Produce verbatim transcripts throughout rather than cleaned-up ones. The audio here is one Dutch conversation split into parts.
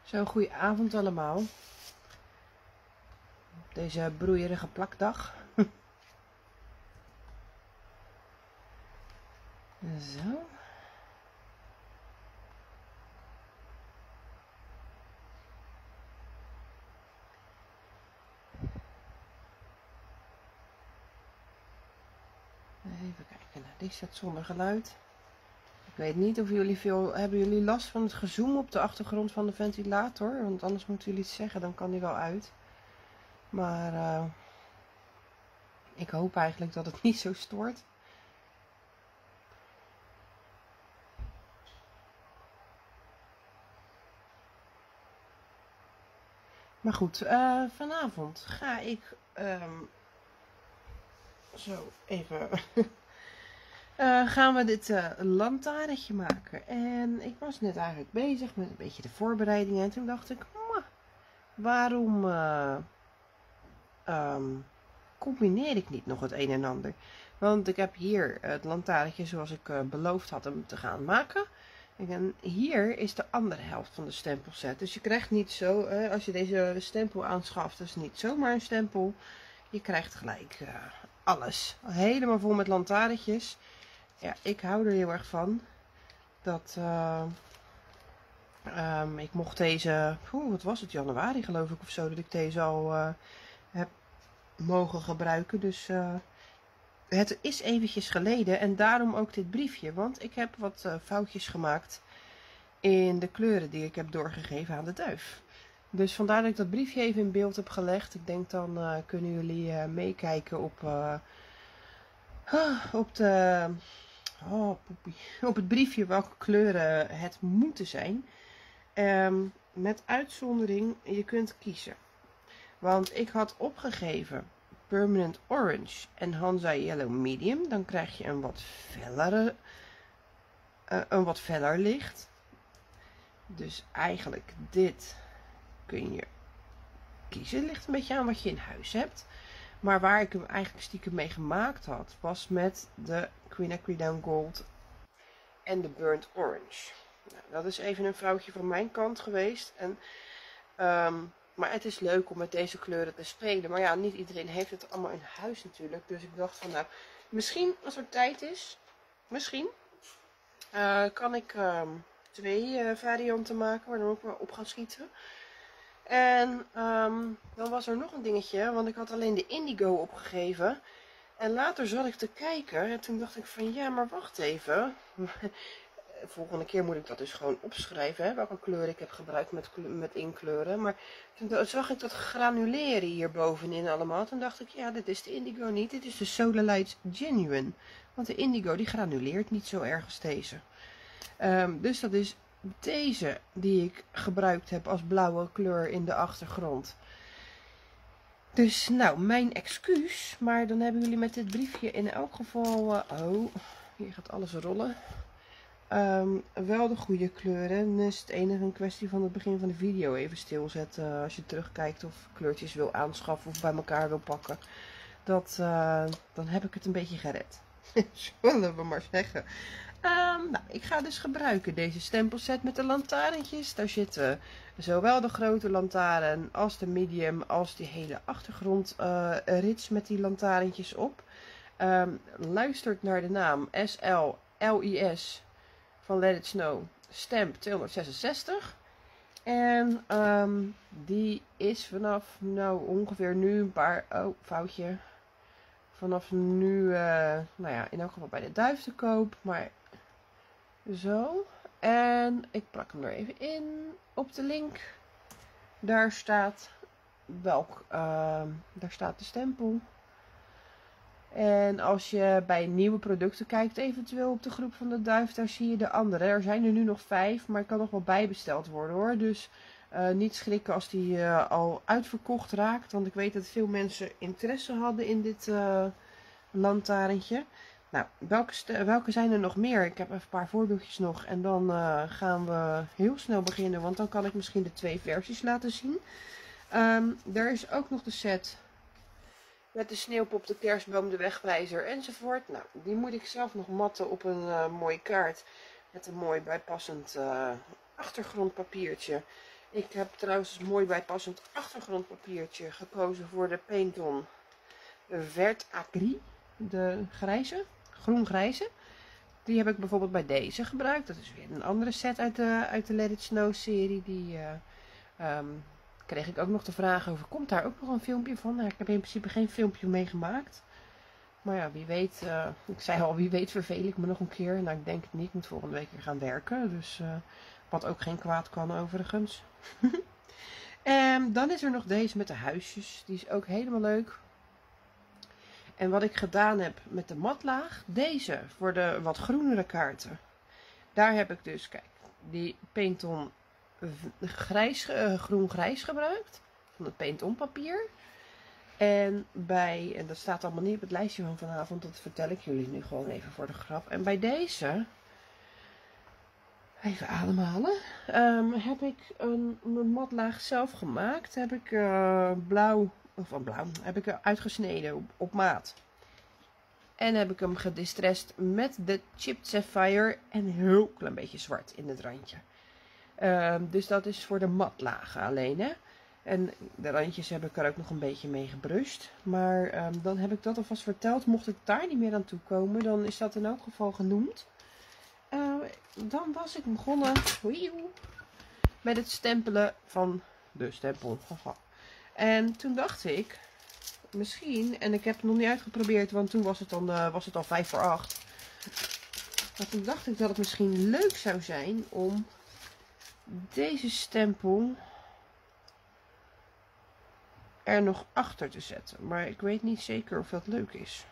Zo, goeie avond allemaal. Op deze broeierige plakdag. Zo. Even kijken. Nou, die staat zonder geluid. Ik weet niet of jullie veel... Hebben jullie last van het gezoem op de achtergrond van de ventilator? Want anders moeten jullie iets zeggen, dan kan die wel uit. Maar uh, ik hoop eigenlijk dat het niet zo stoort. Maar goed, uh, vanavond ga ik um, zo even... Uh, gaan we dit uh, lantaarnetje maken. En ik was net eigenlijk bezig met een beetje de voorbereidingen. En toen dacht ik, waarom uh, um, combineer ik niet nog het een en ander? Want ik heb hier het lantaarnetje zoals ik uh, beloofd had hem te gaan maken. En hier is de andere helft van de stempelset. Dus je krijgt niet zo, uh, als je deze stempel aanschaft, dat is niet zomaar een stempel. Je krijgt gelijk uh, alles. Helemaal vol met lantaarntjes. Ja, ik hou er heel erg van. Dat uh, um, ik mocht deze, oeh, wat was het, januari geloof ik of zo, dat ik deze al uh, heb mogen gebruiken. Dus uh, het is eventjes geleden en daarom ook dit briefje. Want ik heb wat uh, foutjes gemaakt in de kleuren die ik heb doorgegeven aan de duif. Dus vandaar dat ik dat briefje even in beeld heb gelegd. Ik denk dan uh, kunnen jullie uh, meekijken op, uh, op de... Oh, poepie. Op het briefje welke kleuren het moeten zijn. Um, met uitzondering, je kunt kiezen. Want ik had opgegeven Permanent Orange en Hansa Yellow Medium. Dan krijg je een wat fellere, uh, een wat feller licht. Dus eigenlijk dit kun je kiezen. Het ligt een beetje aan wat je in huis hebt. Maar waar ik hem eigenlijk stiekem mee gemaakt had, was met de Quinacridone Down Gold en de Burnt Orange. Nou, dat is even een foutje van mijn kant geweest. En, um, maar het is leuk om met deze kleuren te spelen. Maar ja, niet iedereen heeft het allemaal in huis natuurlijk. Dus ik dacht van nou, misschien als er tijd is, misschien uh, kan ik um, twee uh, varianten maken waar dan ook wel op gaan schieten. En um, dan was er nog een dingetje, want ik had alleen de indigo opgegeven. En later zat ik te kijken en toen dacht ik van ja, maar wacht even. Volgende keer moet ik dat dus gewoon opschrijven, hè, welke kleur ik heb gebruikt met, met inkleuren. Maar toen zag ik dat granuleren hier bovenin allemaal. Toen dacht ik, ja, dit is de indigo niet, dit is de Solar Lights Genuine. Want de indigo die granuleert niet zo erg als deze. Um, dus dat is deze die ik gebruikt heb als blauwe kleur in de achtergrond. Dus nou, mijn excuus. Maar dan hebben jullie met dit briefje in elk geval... Uh, oh, hier gaat alles rollen. Um, wel de goede kleuren. Dan is het enige een kwestie van het begin van de video even stilzetten. Uh, als je terugkijkt of kleurtjes wil aanschaffen of bij elkaar wil pakken. Dat, uh, dan heb ik het een beetje gered. Zullen we maar zeggen. Um, nou, ik ga dus gebruiken deze stempelset met de lantaarntjes. Daar zitten zowel de grote lantaarn als de medium als die hele achtergrond uh, rits met die lantaarntjes op. Um, luistert naar de naam S L L I S van Let It Snow, stamp tweehonderdzesenzestig. En um, die is vanaf nou ongeveer nu een paar, oh foutje, vanaf nu, uh, nou ja, in elk geval bij de duif te koop, maar zo. En ik plak hem er even in op de link. Daar staat welk, uh, daar staat de stempel. En als je bij nieuwe producten kijkt, eventueel op de groep van de duif, daar zie je de andere. Er zijn er nu nog vijf, maar het kan nog wel bijbesteld worden hoor. Dus uh, niet schrikken als die uh, al uitverkocht raakt. Want ik weet dat veel mensen interesse hadden in dit uh, lantaarntje. Nou, welke, welke zijn er nog meer? Ik heb even een paar voorbeeldjes nog. En dan uh, gaan we heel snel beginnen, want dan kan ik misschien de twee versies laten zien. Um, er is ook nog de set met de sneeuwpop, de kerstboom, de wegwijzer enzovoort. Nou, die moet ik zelf nog matten op een uh, mooie kaart. Met een mooi bijpassend uh, achtergrondpapiertje. Ik heb trouwens mooi bijpassend achtergrondpapiertje gekozen voor de Painton Vert Acry. De grijze, groen-grijze. Die heb ik bijvoorbeeld bij deze gebruikt. Dat is weer een andere set uit de, uit de Let It Snow serie. Die uh, um, kreeg ik ook nog de vraag over. Komt daar ook nog een filmpje van? Nou, ik heb in principe geen filmpje mee gemaakt. Maar ja, wie weet. Uh, ik zei al, wie weet verveel ik me nog een keer. Nou, ik denk het niet. Ik moet volgende week weer gaan werken. Dus uh, wat ook geen kwaad kan overigens. En dan is er nog deze met de huisjes. Die is ook helemaal leuk. En wat ik gedaan heb met de matlaag, deze voor de wat groenere kaarten. Daar heb ik dus, kijk, die Painton grijs, uh, groen-grijs gebruikt. Van het Painton papier. En bij, en dat staat allemaal niet op het lijstje van vanavond, dat vertel ik jullie nu gewoon even voor de grap. En bij deze, even ademhalen, um, heb ik een, een matlaag zelf gemaakt. Heb ik uh, blauw, of van blauw, heb ik uitgesneden op, op maat. En heb ik hem gedistressed met de Chipped Sapphire en een heel klein beetje zwart in het randje. Um, dus dat is voor de matlagen alleen, hè. En de randjes heb ik er ook nog een beetje mee gebrust. Maar um, dan heb ik dat alvast verteld. Mocht ik daar niet meer aan toe komen, dan is dat in elk geval genoemd. Uh, dan was ik begonnen met het stempelen van de stempel. En toen dacht ik, misschien, en ik heb het nog niet uitgeprobeerd, want toen was het, dan, uh, was het al vijf voor acht. Maar toen dacht ik dat het misschien leuk zou zijn om deze stempel er nog achter te zetten. Maar ik weet niet zeker of dat leuk is.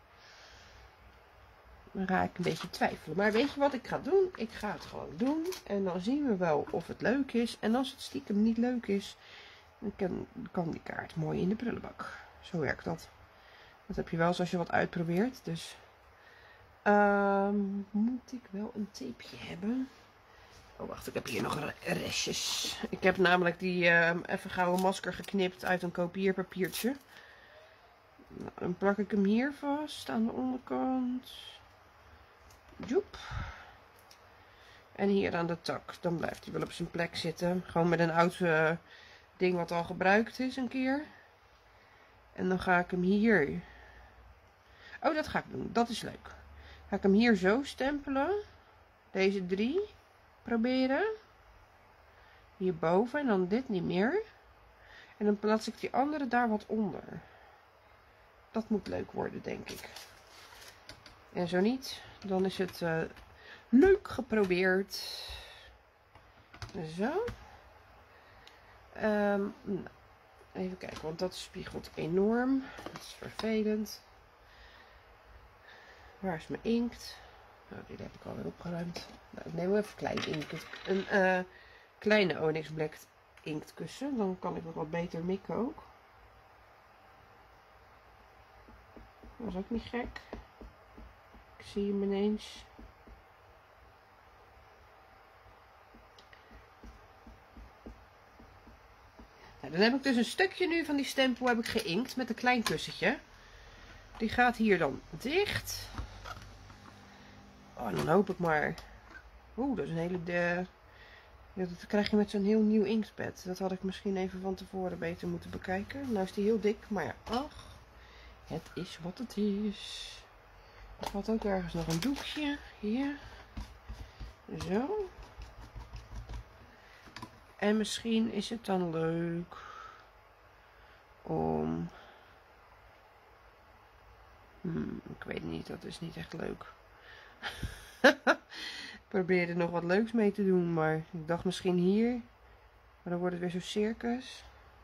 Dan ga ik een beetje twijfelen. Maar weet je wat ik ga doen? Ik ga het gewoon doen. En dan zien we wel of het leuk is. En als het stiekem niet leuk is, dan kan, kan die kaart mooi in de prullenbak. Zo werkt dat. Dat heb je wel eens als je wat uitprobeert. Dus um, moet ik wel een tapeje hebben. Oh, wacht, ik heb hier nog restjes. Ik heb namelijk die uh, even gouden masker geknipt uit een kopieerpapiertje. Nou, dan plak ik hem hier vast aan de onderkant. Joep. En hier aan de tak. Dan blijft hij wel op zijn plek zitten. Gewoon met een oud uh, ding wat al gebruikt is een keer. En dan ga ik hem hier. Oh, dat ga ik doen. Dat is leuk. Ga ik hem hier zo stempelen. Deze drie. Proberen. Hierboven. En dan dit niet meer. En dan plaats ik die andere daar wat onder. Dat moet leuk worden, denk ik. En zo niet. Dan is het uh, leuk geprobeerd. Zo. Um, nou. Even kijken, want dat spiegelt enorm. Dat is vervelend. Waar is mijn inkt? Nou, die heb ik alweer opgeruimd. Nou, ik neem wel even klein inkt. Een uh, kleine Onyx Black inktkussen. Dan kan ik nog wat beter mikken ook. Dat is ook niet gek. Ik zie hem ineens. Nou, dan heb ik dus een stukje nu van die stempel heb ik geïnkt met een klein kussentje. Die gaat hier dan dicht. Oh, dan hoop ik maar. Oeh, dat is een hele... De... Ja, dat krijg je met zo'n heel nieuw inktpad. Dat had ik misschien even van tevoren beter moeten bekijken. Nou is die heel dik, maar ja, ach. Het is wat het is. Er had ook ergens nog een doekje. Hier. Zo. En misschien is het dan leuk om... Hmm, ik weet niet, dat is niet echt leuk. Ik probeerde nog wat leuks mee te doen, maar ik dacht misschien hier. Maar dan wordt het weer zo'n circus.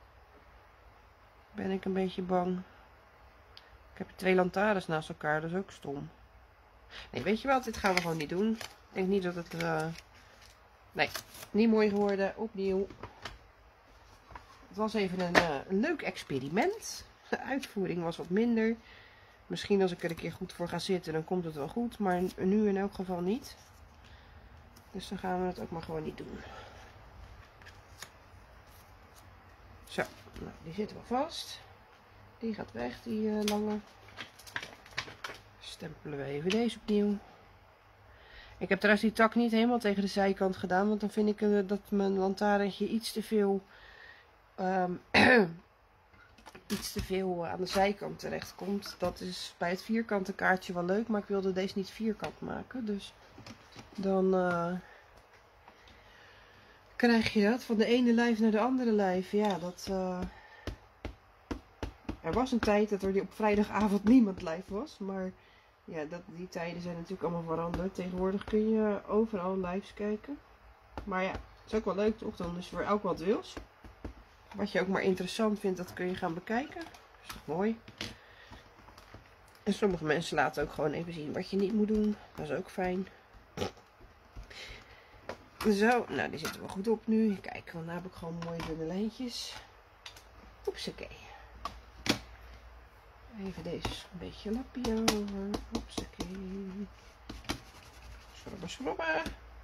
Ben ik een beetje bang. Ik heb twee lantaarns naast elkaar, dat is ook stom. Nee, weet je wat? Dit gaan we gewoon niet doen. Ik denk niet dat het... Uh... Nee, niet mooi geworden. Opnieuw. Het was even een, uh, een leuk experiment. De uitvoering was wat minder. Misschien als ik er een keer goed voor ga zitten, dan komt het wel goed. Maar nu in elk geval niet. Dus dan gaan we het ook maar gewoon niet doen. Zo, nou, die zit wel vast. Die gaat weg, die uh, lange. Stempelen we even deze opnieuw. Ik heb trouwens die tak niet helemaal tegen de zijkant gedaan, want dan vind ik uh, dat mijn lantaarntje iets te veel, um, iets te veel aan de zijkant terecht komt. Dat is bij het vierkante kaartje wel leuk, maar ik wilde deze niet vierkant maken. Dus dan uh, krijg je dat van de ene lijf naar de andere lijf. Ja, dat... Uh, er was een tijd dat er op vrijdagavond niemand live was, maar ja, dat, die tijden zijn natuurlijk allemaal veranderd. Tegenwoordig kun je overal lives kijken. Maar ja, het is ook wel leuk toch? Dan is voor elk wat wils. Wat je ook maar interessant vindt, dat kun je gaan bekijken. Dat is toch mooi. En sommige mensen laten ook gewoon even zien wat je niet moet doen. Dat is ook fijn. Zo, nou die zitten wel goed op nu. Kijk, want dan heb ik gewoon mooie dunne lijntjes. Oepsakee. Even deze een beetje lappie over. Oepsakee. Schrobben, schrobben.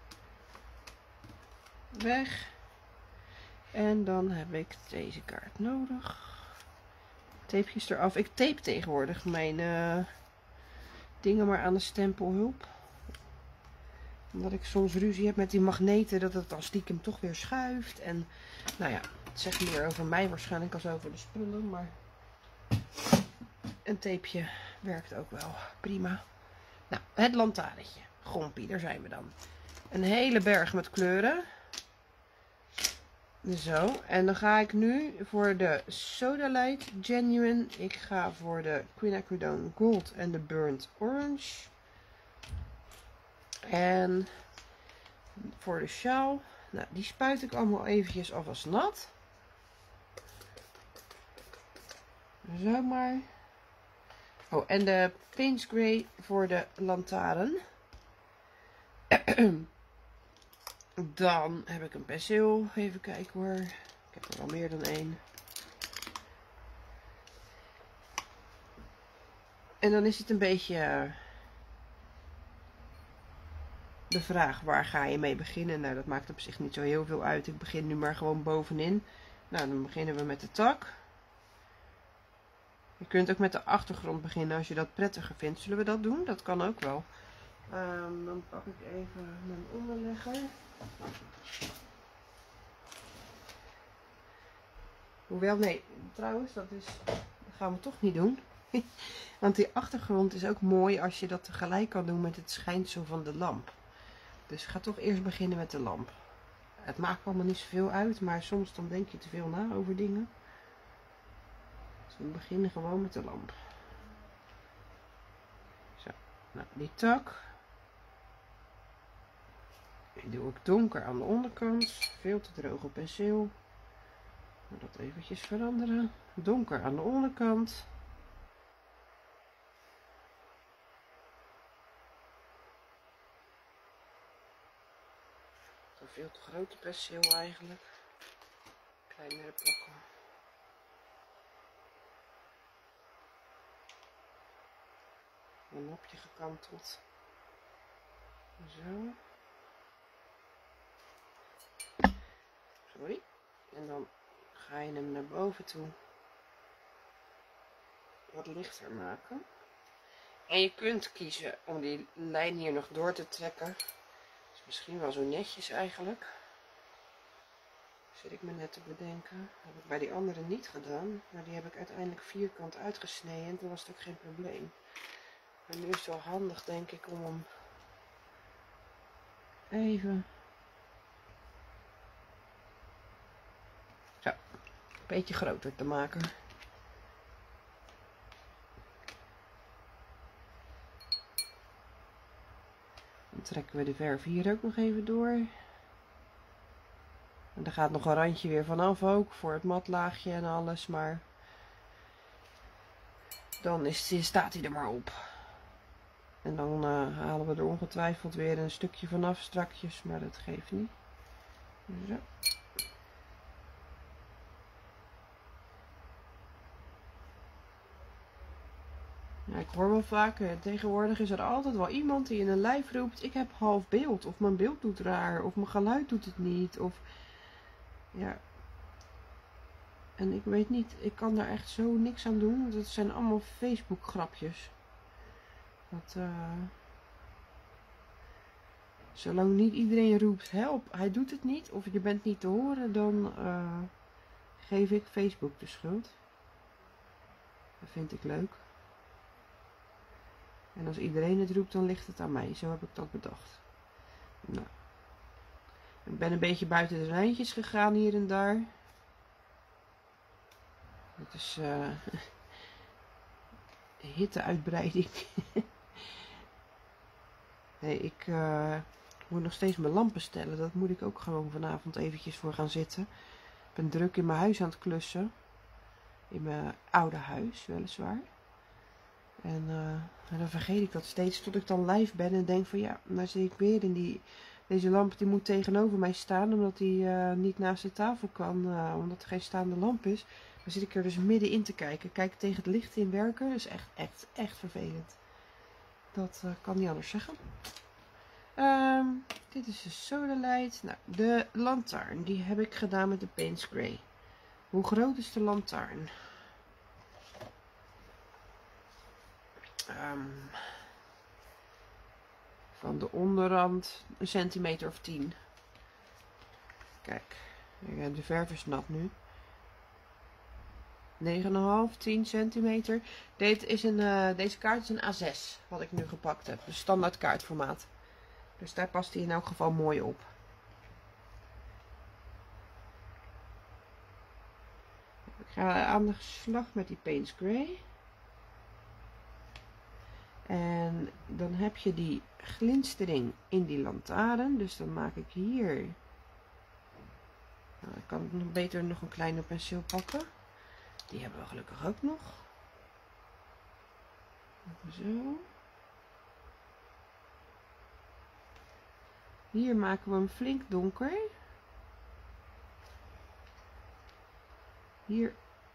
Weg. En dan heb ik deze kaart nodig. Tapejes eraf. Ik tape tegenwoordig mijn uh, dingen maar aan de stempelhulp. Omdat ik soms ruzie heb met die magneten, dat het dan stiekem toch weer schuift. En nou ja, het zegt meer over mij waarschijnlijk als over de spullen. Maar een tapeje werkt ook wel prima. Nou, het lantaarnetje. Gompie, daar zijn we dan. Een hele berg met kleuren. Zo, en dan ga ik nu voor de Sodalite Genuine. Ik ga voor de Quinacridone Gold en de Burnt Orange. En voor de sjaal, nou die spuit ik allemaal eventjes alvast nat. Zo maar. Oh, en de Pinch Grey voor de lantaarn. Dan heb ik een penseel. Even kijken hoor. Ik heb er al meer dan één. En dan is het een beetje de vraag, waar ga je mee beginnen? Nou, dat maakt op zich niet zo heel veel uit. Ik begin nu maar gewoon bovenin. Nou, dan beginnen we met de tak. Je kunt ook met de achtergrond beginnen als je dat prettiger vindt. Zullen we dat doen? Dat kan ook wel. Um, dan pak ik even mijn onderlegger. Hoewel, nee, trouwens, dat, is, dat gaan we toch niet doen. Want die achtergrond is ook mooi als je dat tegelijk kan doen met het schijnsel van de lamp. Dus ik ga toch eerst beginnen met de lamp. Het maakt allemaal niet zoveel uit, maar soms dan denk je te veel na over dingen. Dus we beginnen gewoon met de lamp. Zo, nou die tak. Die doe ik donker aan de onderkant. Veel te droge penseel. Dat eventjes veranderen. Donker aan de onderkant. Een veel te grote penseel eigenlijk. Kleinere pakken. Een mopje gekanteld. Zo. Sorry. En dan ga je hem naar boven toe wat lichter maken. En je kunt kiezen om die lijn hier nog door te trekken. Dat is misschien wel zo netjes eigenlijk. Zit ik me net te bedenken. Dat heb ik bij die andere niet gedaan. Maar die heb ik uiteindelijk vierkant uitgesneden. En toen was het ook geen probleem. Maar nu is het wel handig denk ik om hem even... Zo. Een beetje groter te maken. Dan trekken we de verf hier ook nog even door. En er gaat nog een randje weer vanaf ook, voor het matlaagje en alles, maar dan is, staat hij er maar op. En dan uh, halen we er ongetwijfeld weer een stukje vanaf strakjes, maar dat geeft niet. Zo. Ja, ik hoor wel vaak, uh, tegenwoordig is er altijd wel iemand die in een live roept, ik heb half beeld, of mijn beeld doet raar, of mijn geluid doet het niet, of ja. En ik weet niet, ik kan daar echt zo niks aan doen, want het zijn allemaal Facebook grapjes. Dat, uh... Zolang niet iedereen roept help, hij doet het niet of je bent niet te horen, dan uh, geef ik Facebook de schuld. Dat vind ik leuk. En als iedereen het roept, dan ligt het aan mij. Zo heb ik dat bedacht. Nou. Ik ben een beetje buiten de lijntjes gegaan hier en daar. Het is uh, hitteuitbreiding. Nee, ik uh, moet nog steeds mijn lampen stellen. Dat moet ik ook gewoon vanavond eventjes voor gaan zitten. Ik ben druk in mijn huis aan het klussen. In mijn oude huis, weliswaar. En uh, dan vergeet ik dat steeds tot ik dan live ben en denk van ja, nou zit ik weer in die... Deze lamp die moet tegenover mij staan, omdat die uh, niet naast de tafel kan, uh, omdat er geen staande lamp is. Dan zit ik er dus middenin te kijken. Kijk tegen het licht in werken, dat is echt, echt, echt vervelend. Dat uh, kan niet anders zeggen. Um, dit is de Sodalite. Nou, de lantaarn, die heb ik gedaan met de Payne's Grey. Hoe groot is de lantaarn? Um, van de onderrand een centimeter of tien. Kijk, de verf is nat nu. negen komma vijf, tien centimeter. Dit is een, uh, deze kaart is een A zes, wat ik nu gepakt heb. Dus standaard kaartformaat. Dus daar past hij in elk geval mooi op. Ik ga aan de slag met die Payne's Grey. En dan heb je die glinstering in die lantaarn. Dus dan maak ik hier... Nou, ik kan nog beter nog een kleine penseel pakken. Die hebben we gelukkig ook nog. Zo. Hier maken we hem flink donker. Hier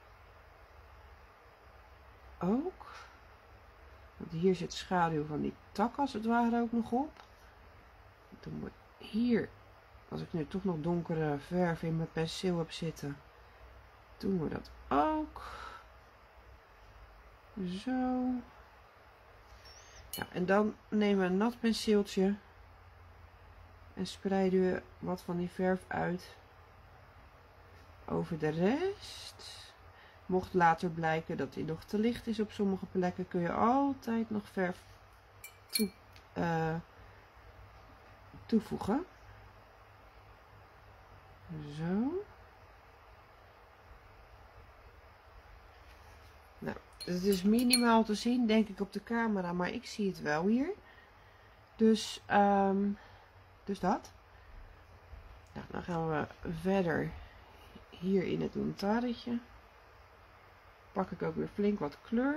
ook. Want hier zit schaduw van die tak als het ware ook nog op. Dan moet hier, als ik nu toch nog donkere verf in mijn penseel heb zitten, doen we dat ook. Zo. Ja, en dan nemen we een nat penseeltje en spreiden we wat van die verf uit over de rest. Mocht later blijken dat die nog te licht is op sommige plekken, kun je altijd nog verf toe, uh, toevoegen. Zo. Nou, het is minimaal te zien, denk ik, op de camera, maar ik zie het wel hier. Dus, um, dus dat. Nou, dan gaan we verder hier in het lantaarnetje. Pak ik ook weer flink wat kleur.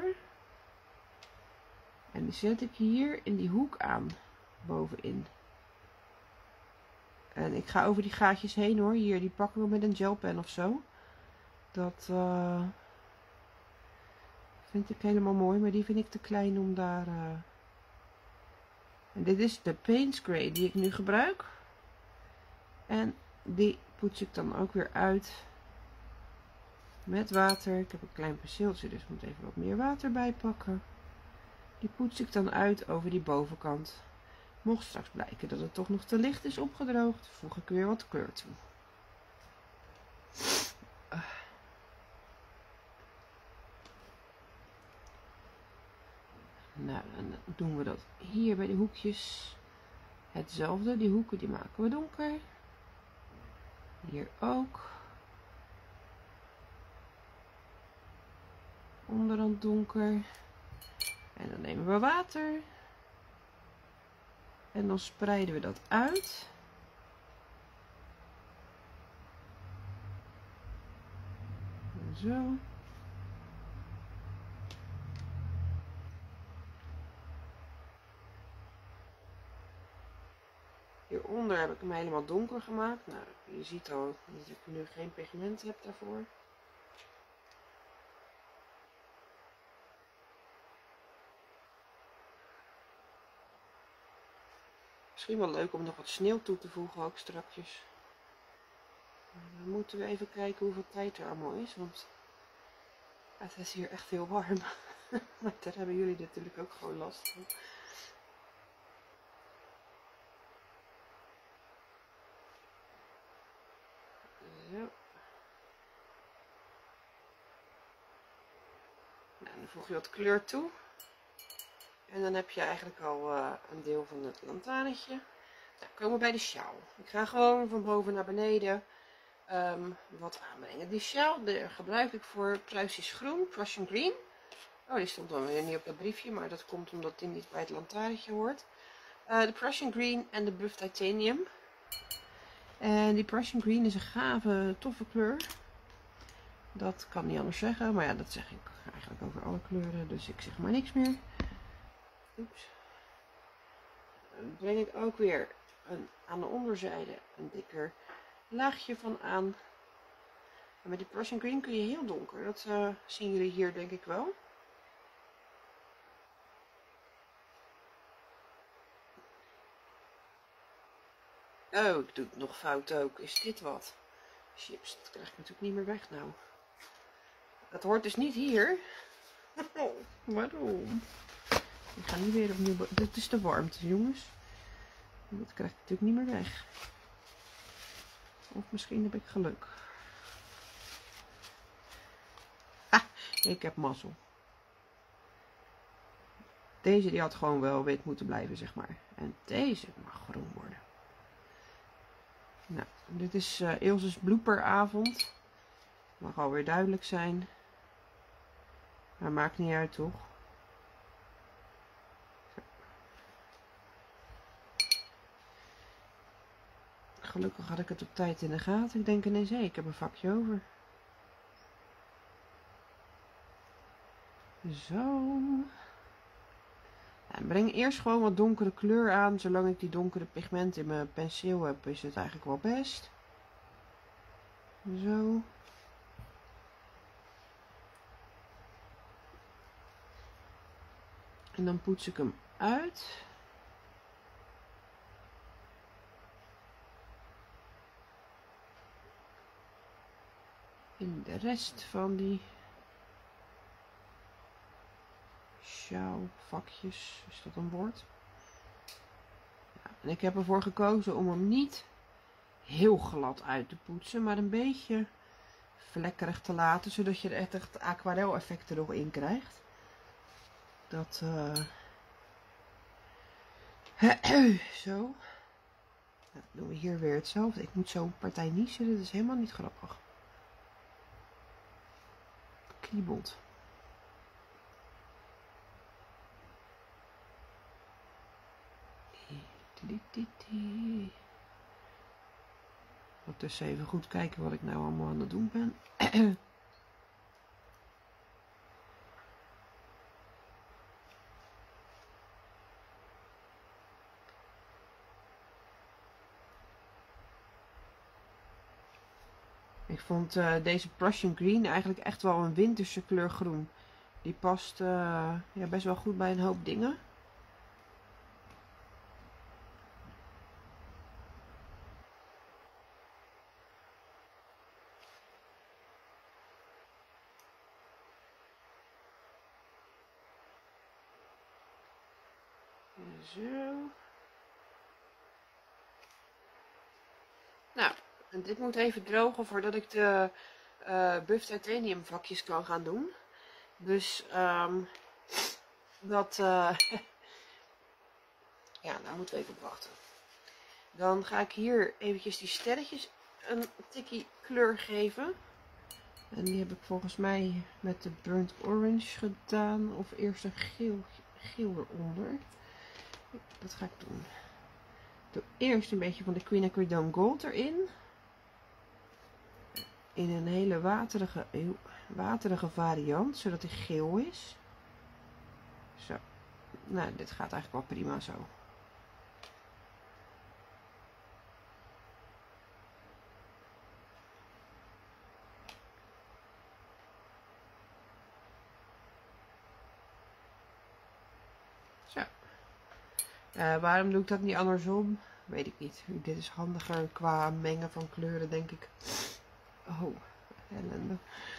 En die zet ik hier in die hoek aan, bovenin. En ik ga over die gaatjes heen hoor. Hier, die pakken we met een gelpen of zo. Dat uh, vind ik helemaal mooi, maar die vind ik te klein om daar... Uh... En dit is de Payne's Grey die ik nu gebruik. En die poets ik dan ook weer uit met water. Ik heb een klein penseeltje, dus ik moet even wat meer water bij pakken. Die poets ik dan uit over die bovenkant. Mocht straks blijken dat het toch nog te licht is opgedroogd, voeg ik weer wat kleur toe. Nou, dan doen we dat hier bij de hoekjes. Hetzelfde, die hoeken die maken we donker. Hier ook. Onderrand donker. En dan nemen we water. En dan spreiden we dat uit. Zo. Hieronder heb ik hem helemaal donker gemaakt. Nou, je ziet al dat ik nu geen pigment heb daarvoor. Misschien wel leuk om nog wat sneeuw toe te voegen, ook strakjes. Dan moeten we even kijken hoeveel tijd er allemaal is, want het is hier echt heel warm. Maar daar hebben jullie natuurlijk ook gewoon last van. Zo. Nou, dan voeg je wat kleur toe. En dan heb je eigenlijk al uh, een deel van het lantaarnetje. Nou, komen we bij de sjaal. Ik ga gewoon van boven naar beneden um, wat aanbrengen. Die sjaal die gebruik ik voor Pruisisch groen, Prussian green. Oh, die stond dan weer niet op dat briefje, maar dat komt omdat die niet bij het lantaarnetje hoort. Uh, de Prussian green en de buff titanium. En die Prussian green is een gave, toffe kleur. Dat kan niet anders zeggen, maar ja, dat zeg ik eigenlijk over alle kleuren, dus ik zeg maar niks meer. Oeps. Dan breng ik ook weer een, aan de onderzijde een dikker laagje van aan. En met die Prussian green kun je heel donker, dat uh, zien jullie hier denk ik wel. Oh, ik doe het nog fout ook. Is dit wat? Chips, dat krijg ik natuurlijk niet meer weg nou. Dat hoort dus niet hier. Waarom? Ik ga niet weer opnieuw... Dit is de warmte, jongens. Dat krijg ik natuurlijk niet meer weg. Of misschien heb ik geluk. Ah, ik heb mazzel. Deze die had gewoon wel wit moeten blijven, zeg maar. En deze mag groen worden. Nou, dit is uh, Ilse's blooperavond. Mag alweer duidelijk zijn. Maar maakt niet uit, toch? Zo. Gelukkig had ik het op tijd in de gaten. Ik denk ineens, hé, ik heb een vakje over. Zo. En breng eerst gewoon wat donkere kleur aan. Zolang ik die donkere pigment in mijn penseel heb, is het eigenlijk wel best. Zo. En dan poets ik hem uit. In de rest van die sjaalvakjes, is dat een woord? Ja, en ik heb ervoor gekozen om hem niet heel glad uit te poetsen, maar een beetje vlekkerig te laten, zodat je er echt het aquarel effect er nog in krijgt. Dat uh... zo. Nou, dan doen we hier weer hetzelfde. Ik moet zo'n partij niezen, dat is helemaal niet grappig. Kriebelt. Ondertussen even goed kijken wat ik nou allemaal aan het doen ben. Ik vond uh, deze Prussian green eigenlijk echt wel een winterse kleur groen. Die past uh, ja, best wel goed bij een hoop dingen. Zo. Nou, en dit moet even drogen voordat ik de uh, buff titanium vakjes kan gaan doen. Dus um, dat, uh, ja, daar moeten we even op wachten. Dan ga ik hier eventjes die sterretjes een tikkie kleur geven. En die heb ik volgens mij met de burnt orange gedaan. Of eerst een geel, geel eronder. Dat ga ik doen. Ik doe eerst een beetje van de Queen Aquidone Gold erin. In een hele waterige, waterige variant, zodat hij geel is. Zo. Nou, dit gaat eigenlijk wel prima zo. Zo. Uh, waarom doe ik dat niet andersom? Weet ik niet. Dit is handiger qua mengen van kleuren, denk ik. Oh, ellende.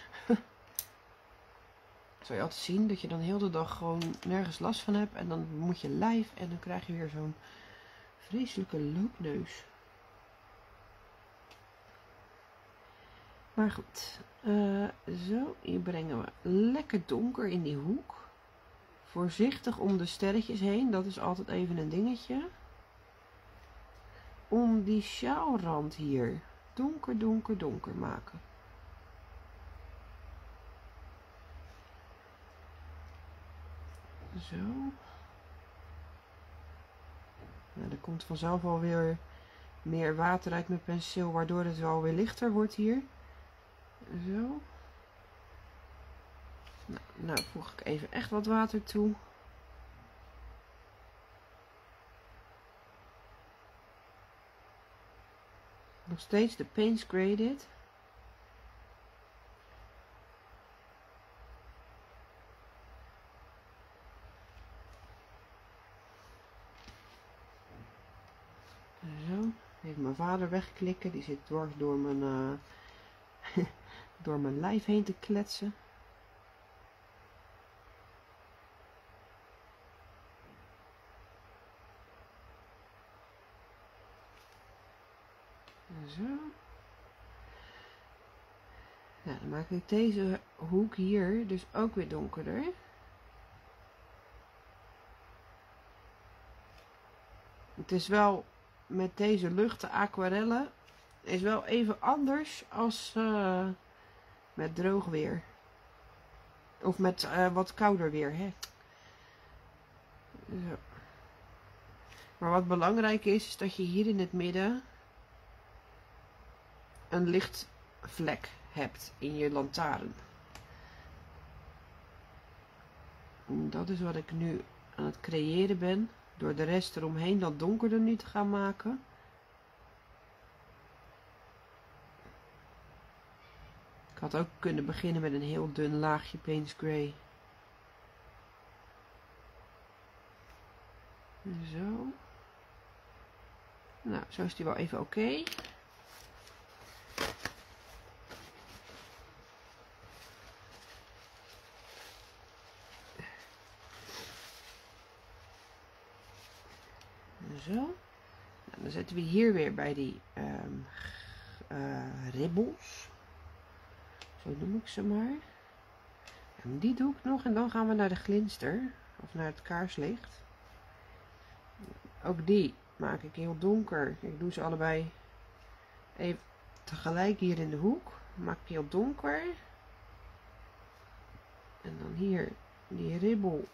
Zou je altijd zien dat je dan heel de dag gewoon nergens last van hebt. En dan moet je live en dan krijg je weer zo'n vreselijke loopneus. Maar goed, uh, zo, hier brengen we lekker donker in die hoek. Voorzichtig om de sterretjes heen, dat is altijd even een dingetje. Om die sjaalrand hier donker, donker, donker maken. Zo. Nou, er komt vanzelf alweer meer water uit mijn penseel, waardoor het wel weer lichter wordt hier. Zo. Nou, nou voeg ik even echt wat water toe. Nog steeds de Payne's Graded. Zo, even mijn vader wegklikken. Die zit dwars door mijn, uh, door mijn lijf heen te kletsen. Zo. Nou, dan maak ik deze hoek hier dus ook weer donkerder. Het is wel met deze luchte aquarellen is wel even anders als uh, met droog weer. Of met uh, wat kouder weer. Hè? Zo. Maar wat belangrijk is, is dat je hier in het midden een licht vlek hebt in je lantaarn. En dat is wat ik nu aan het creëren ben. Door de rest eromheen dat donkerder nu te gaan maken. Ik had ook kunnen beginnen met een heel dun laagje Payne's Grey. Zo. Nou, zo is die wel even oké. Okay. Zo. Nou, dan zetten we hier weer bij die um, uh, ribbels. Zo noem ik ze maar. En die doe ik nog en dan gaan we naar de glinster. Of naar het kaarslicht. Ook die maak ik heel donker. Ik doe ze allebei even tegelijk hier in de hoek. Maak ik heel donker. En dan hier die ribbel.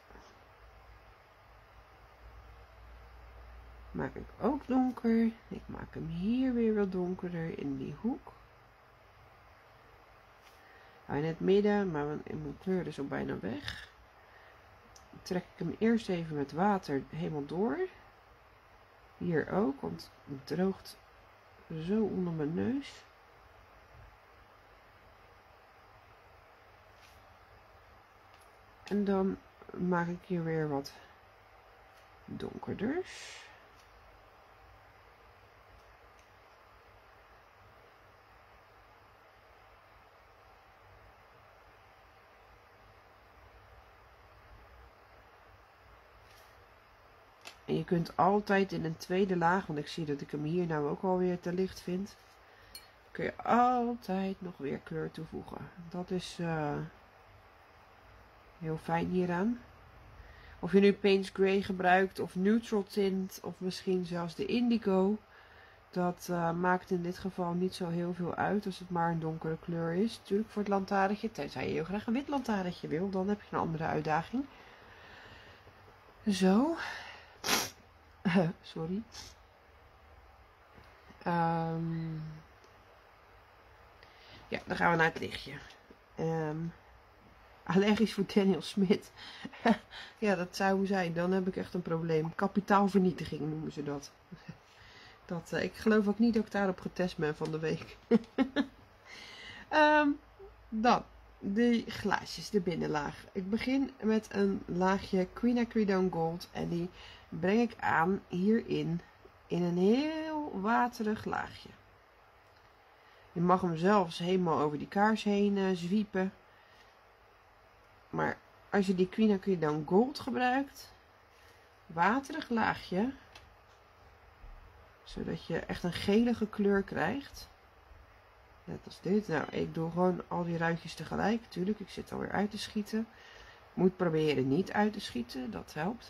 Maak ik ook donker. Ik maak hem hier weer wat donkerder in die hoek. Nou, in het midden, maar mijn kleur is al bijna weg. Trek ik hem eerst even met water helemaal door. Hier ook, want het droogt zo onder mijn neus. En dan maak ik hier weer wat donkerders. En je kunt altijd in een tweede laag, want ik zie dat ik hem hier nou ook alweer te licht vind, kun je altijd nog weer kleur toevoegen. Dat is uh, heel fijn hieraan. Of je nu Payne's Grey gebruikt of Neutral Tint of misschien zelfs de Indigo. Dat uh, maakt in dit geval niet zo heel veel uit als het maar een donkere kleur is. Natuurlijk voor het lantaarnetje, tenzij je heel graag een wit lantaarnetje wil, dan heb je een andere uitdaging. Zo. Sorry. Um, ja, dan gaan we naar het lichtje. Um, allergisch voor Daniel Smit. Ja, dat zou zijn. Dan heb ik echt een probleem. Kapitaalvernietiging noemen ze dat. dat uh, ik geloof ook niet dat ik daarop getest ben van de week. um, dan de glaasjes, de binnenlaag. Ik begin met een laagje Queen Acridone Gold en die breng ik aan hierin in een heel waterig laagje. Je mag hem zelfs helemaal over die kaars heen uh, zwiepen. Maar als je die Queen Acridone Gold gebruikt, waterig laagje, zodat je echt een gelige kleur krijgt. Net als dit. Nou, ik doe gewoon al die ruitjes tegelijk. Natuurlijk, ik zit alweer uit te schieten. Moet proberen niet uit te schieten, dat helpt.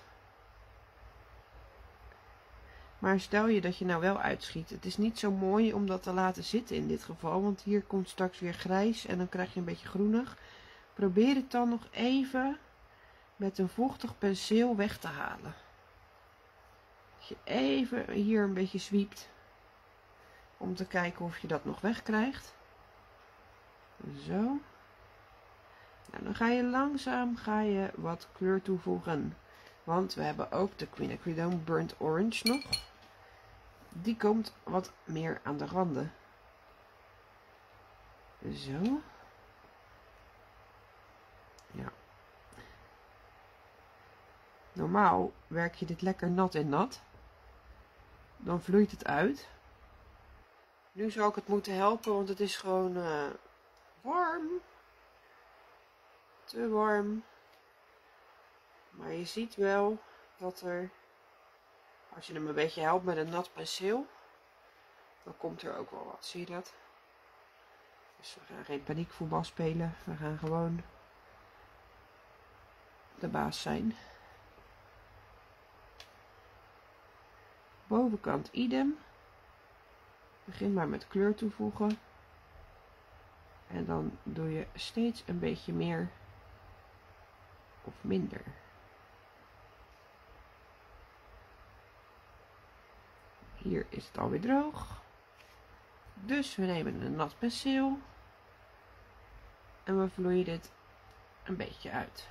Maar stel je dat je nou wel uitschiet. Het is niet zo mooi om dat te laten zitten in dit geval. Want hier komt straks weer grijs en dan krijg je een beetje groenig. Probeer het dan nog even met een vochtig penseel weg te halen. Dat je even hier een beetje zwiept. Om te kijken of je dat nog wegkrijgt. Zo. Nou, dan ga je langzaam ga je wat kleur toevoegen. Want we hebben ook de Quinacridone Burnt Orange nog. Die komt wat meer aan de randen. Zo. Ja. Normaal werk je dit lekker nat en nat. Dan vloeit het uit. Nu zou ik het moeten helpen, want het is gewoon uh, warm. Te warm. Maar je ziet wel dat er, als je hem een beetje helpt met een nat penseel, dan komt er ook wel wat. Zie je dat? Dus we gaan geen paniekvoetbal spelen. We gaan gewoon de baas zijn. Bovenkant idem. Begin maar met kleur toevoegen. En dan doe je steeds een beetje meer of minder. Hier is het alweer droog. Dus we nemen een nat penseel. En we vloeien dit een beetje uit.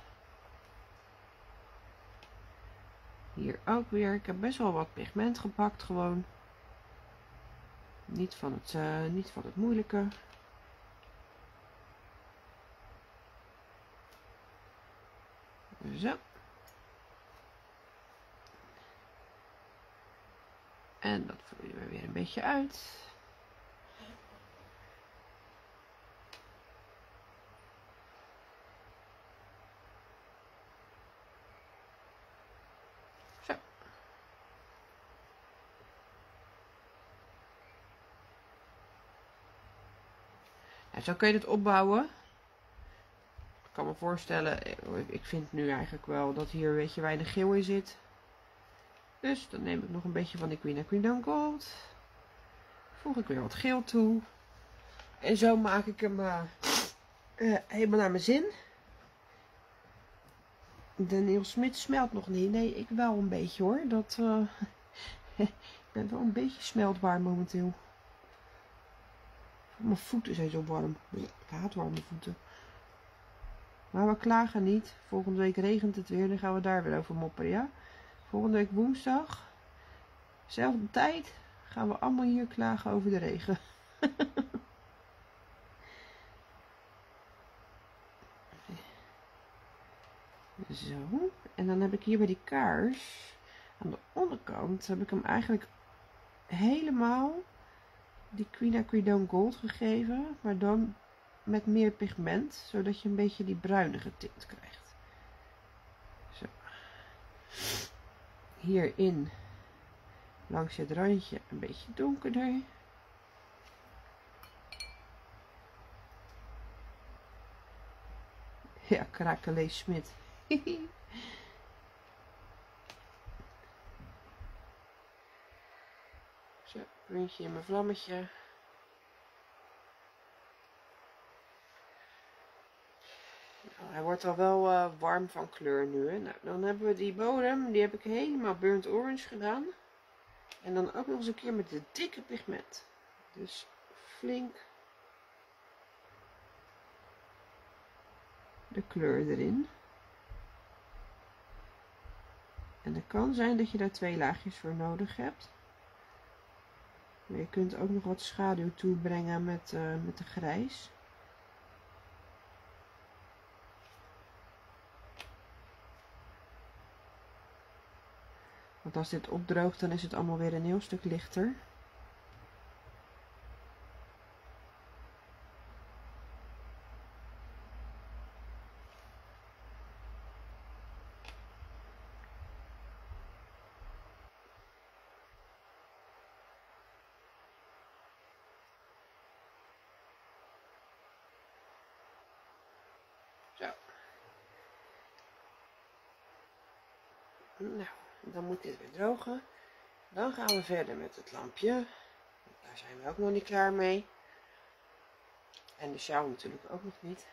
Hier ook weer. Ik heb best wel wat pigment gepakt gewoon. Niet van het, uh, niet van het moeilijke. Zo. En dat vloeien we weer een beetje uit. Zo. En zo kun je het opbouwen. Ik kan me voorstellen, ik vind nu eigenlijk wel dat hier een beetje weinig geel in zit. Dus dan neem ik nog een beetje van de Quinacridone Gold. Voeg ik weer wat geel toe. En zo maak ik hem uh, uh, helemaal naar mijn zin. Daniel Smit smelt nog niet. Nee, ik wel een beetje hoor. Dat, uh, ik ben wel een beetje smeltbaar momenteel. Mijn voeten zijn zo warm. Ik haat warme voeten. Maar we klagen niet. Volgende week regent het weer. Dan gaan we daar weer over mopperen, ja? Volgende week woensdag. Zelfde tijd. Gaan we allemaal hier klagen over de regen. Zo. En dan heb ik hier bij die kaars. Aan de onderkant heb ik hem eigenlijk helemaal die Quinacridone Gold gegeven. Maar dan met meer pigment. Zodat je een beetje die bruinige tint krijgt. Zo. Hierin langs het randje een beetje donkerder. Ja, Krakelee Smit. Zo, puntje in mijn vlammetje. Nou, hij wordt al wel uh, warm van kleur nu. Hè? Nou, dan hebben we die bodem, die heb ik helemaal burnt orange gedaan. En dan ook nog eens een keer met de dikke pigment. Dus flink de kleur erin. En het kan zijn dat je daar twee laagjes voor nodig hebt. Maar je kunt ook nog wat schaduw toebrengen met, uh, met de grijs. Want als dit opdroogt, dan is het allemaal weer een heel stuk lichter. Nou, dan moet dit weer drogen. Dan gaan we verder met het lampje. Daar zijn we ook nog niet klaar mee. En de sjaal natuurlijk ook nog niet.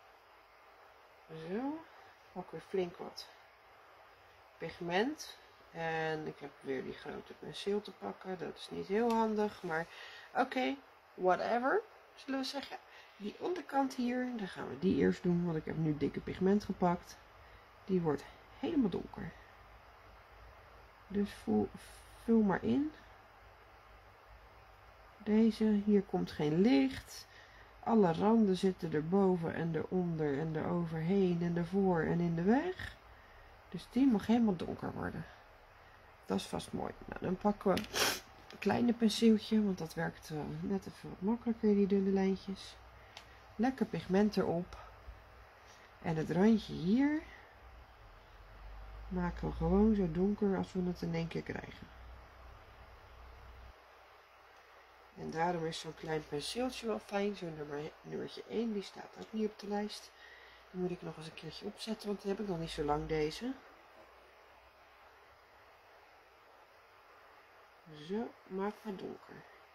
Zo. Ook weer flink wat pigment. En ik heb weer die grote penseel te pakken. Dat is niet heel handig. Maar oké, okay, whatever. Zullen we zeggen. Die onderkant hier, dan gaan we die eerst doen. Want ik heb nu dikke pigment gepakt. Die wordt helemaal donker. Dus vul, vul maar in. Deze, hier komt geen licht. Alle randen zitten erboven en eronder en eroverheen en ervoor en in de weg. Dus die mag helemaal donker worden. Dat is vast mooi. Nou, dan pakken we een kleine penseeltje, want dat werkt uh, net even wat makkelijker, die dunne lijntjes. Lekker pigment erop. En het randje hier maken we gewoon zo donker als we het in één keer krijgen. En daarom is zo'n klein penseeltje wel fijn. Zo'n nummer, nummertje één, die staat ook niet op de lijst. Die moet ik nog eens een keertje opzetten, want die heb ik nog niet zo lang, deze. Zo, maak maar donker.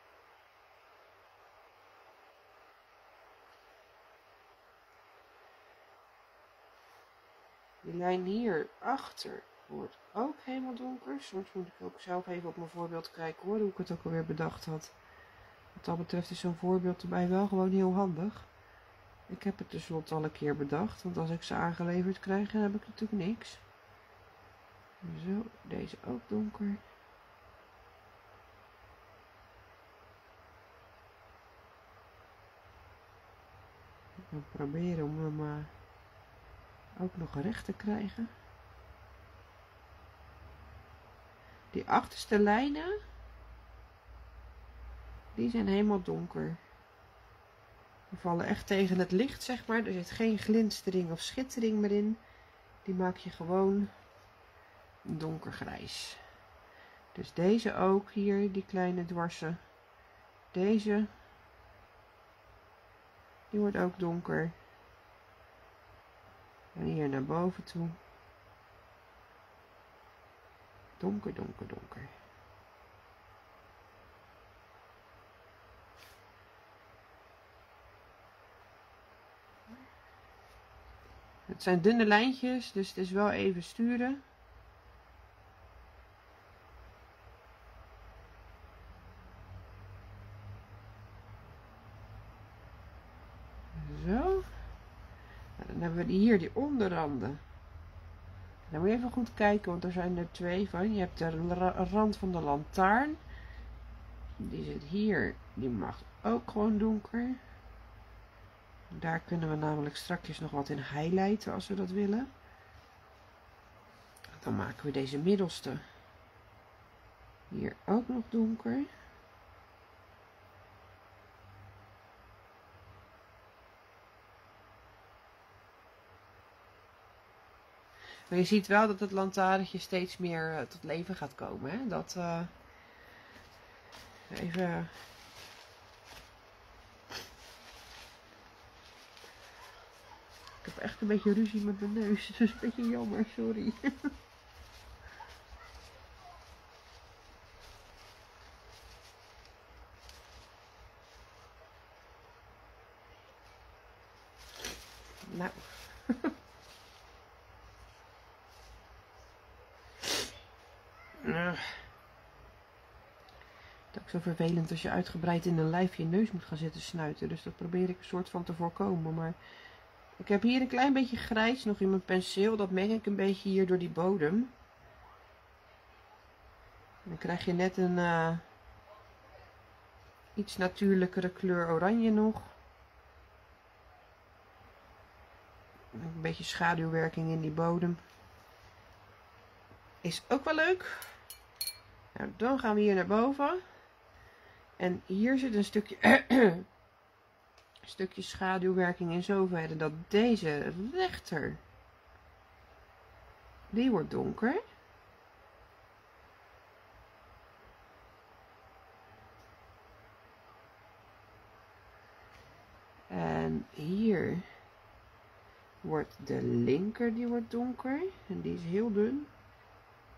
Die lijn hier achter wordt ook helemaal donker. Soms moet ik ook zelf even op mijn voorbeeld kijken hoor, hoe ik het ook alweer bedacht had. Wat dat betreft is zo'n voorbeeld erbij wel gewoon heel handig. Ik heb het tenslotte al een keer bedacht, want als ik ze aangeleverd krijg, dan heb ik natuurlijk niks. Zo, deze ook donker. Ik ga proberen om hem uh, ook nog recht te krijgen. Die achterste lijnen, die zijn helemaal donker. Die vallen echt tegen het licht, zeg maar. Er zit geen glinstering of schittering meer in. Die maak je gewoon donkergrijs. Dus deze ook hier, die kleine dwarsen. Deze, die wordt ook donker. En hier naar boven toe. Donker, donker, donker. Het zijn dunne lijntjes, dus het is wel even sturen. Zo. Dan hebben we hier die onderranden. Dan moet je even goed kijken, want er zijn er twee van. Je hebt de rand van de lantaarn. Die zit hier. Die mag ook gewoon donker. Daar kunnen we namelijk straks nog wat in highlighten als we dat willen. Dan maken we deze middelste hier ook nog donker. Maar je ziet wel dat het lantaarntje steeds meer uh, tot leven gaat komen. Hè? Dat uh, even. Ik heb echt een beetje ruzie met mijn neus. Dat is een beetje jammer, sorry. Nou. uh. Het is ook zo vervelend als je uitgebreid in een lijf je neus moet gaan zitten snuiten. Dus dat probeer ik een soort van te voorkomen. Maar ik heb hier een klein beetje grijs nog in mijn penseel. Dat meng ik een beetje hier door die bodem. Dan krijg je net een uh, iets natuurlijkere kleur oranje nog. Een beetje schaduwwerking in die bodem. Is ook wel leuk. Nou, dan gaan we hier naar boven. En hier zit een stukje, een stukje schaduwwerking in zoverre dat deze rechter, die wordt donker. En hier wordt de linker, die wordt donker. En die is heel dun.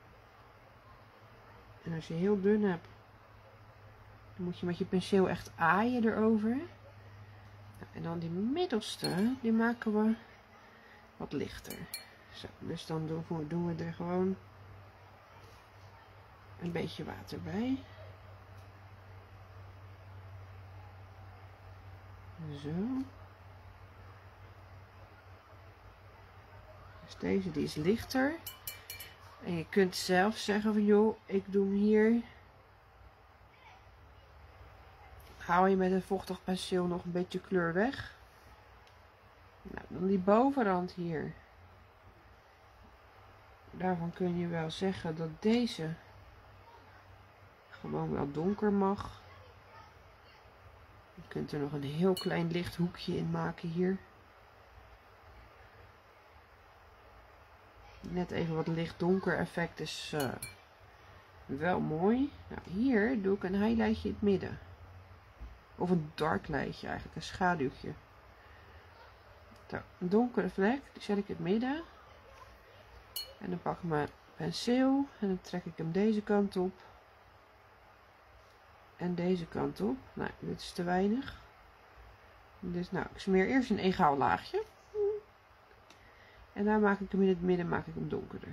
En als je heel dun hebt, dan moet je met je penseel echt aaien erover. Nou, en dan die middelste, die maken we wat lichter. Zo, dus dan doen we, doen we er gewoon een beetje water bij. Zo. Dus deze die is lichter. En je kunt zelf zeggen van joh, ik doe hem hier. Haal je met een vochtig penseel nog een beetje kleur weg. Nou, dan die bovenrand hier. Daarvan kun je wel zeggen dat deze gewoon wel donker mag. Je kunt er nog een heel klein licht hoekje in maken hier. Net even wat licht-donker effect is uh, wel mooi. Nou, hier doe ik een highlightje in het midden. Of een dark lightje eigenlijk, een schaduwtje. Zo, een donkere vlek, die zet ik in het midden. En dan pak ik mijn penseel en dan trek ik hem deze kant op. En deze kant op. Nou, dit is te weinig. Dus nou, ik smeer eerst een egaal laagje. En daar maak ik hem in het midden, maak ik hem donkerder.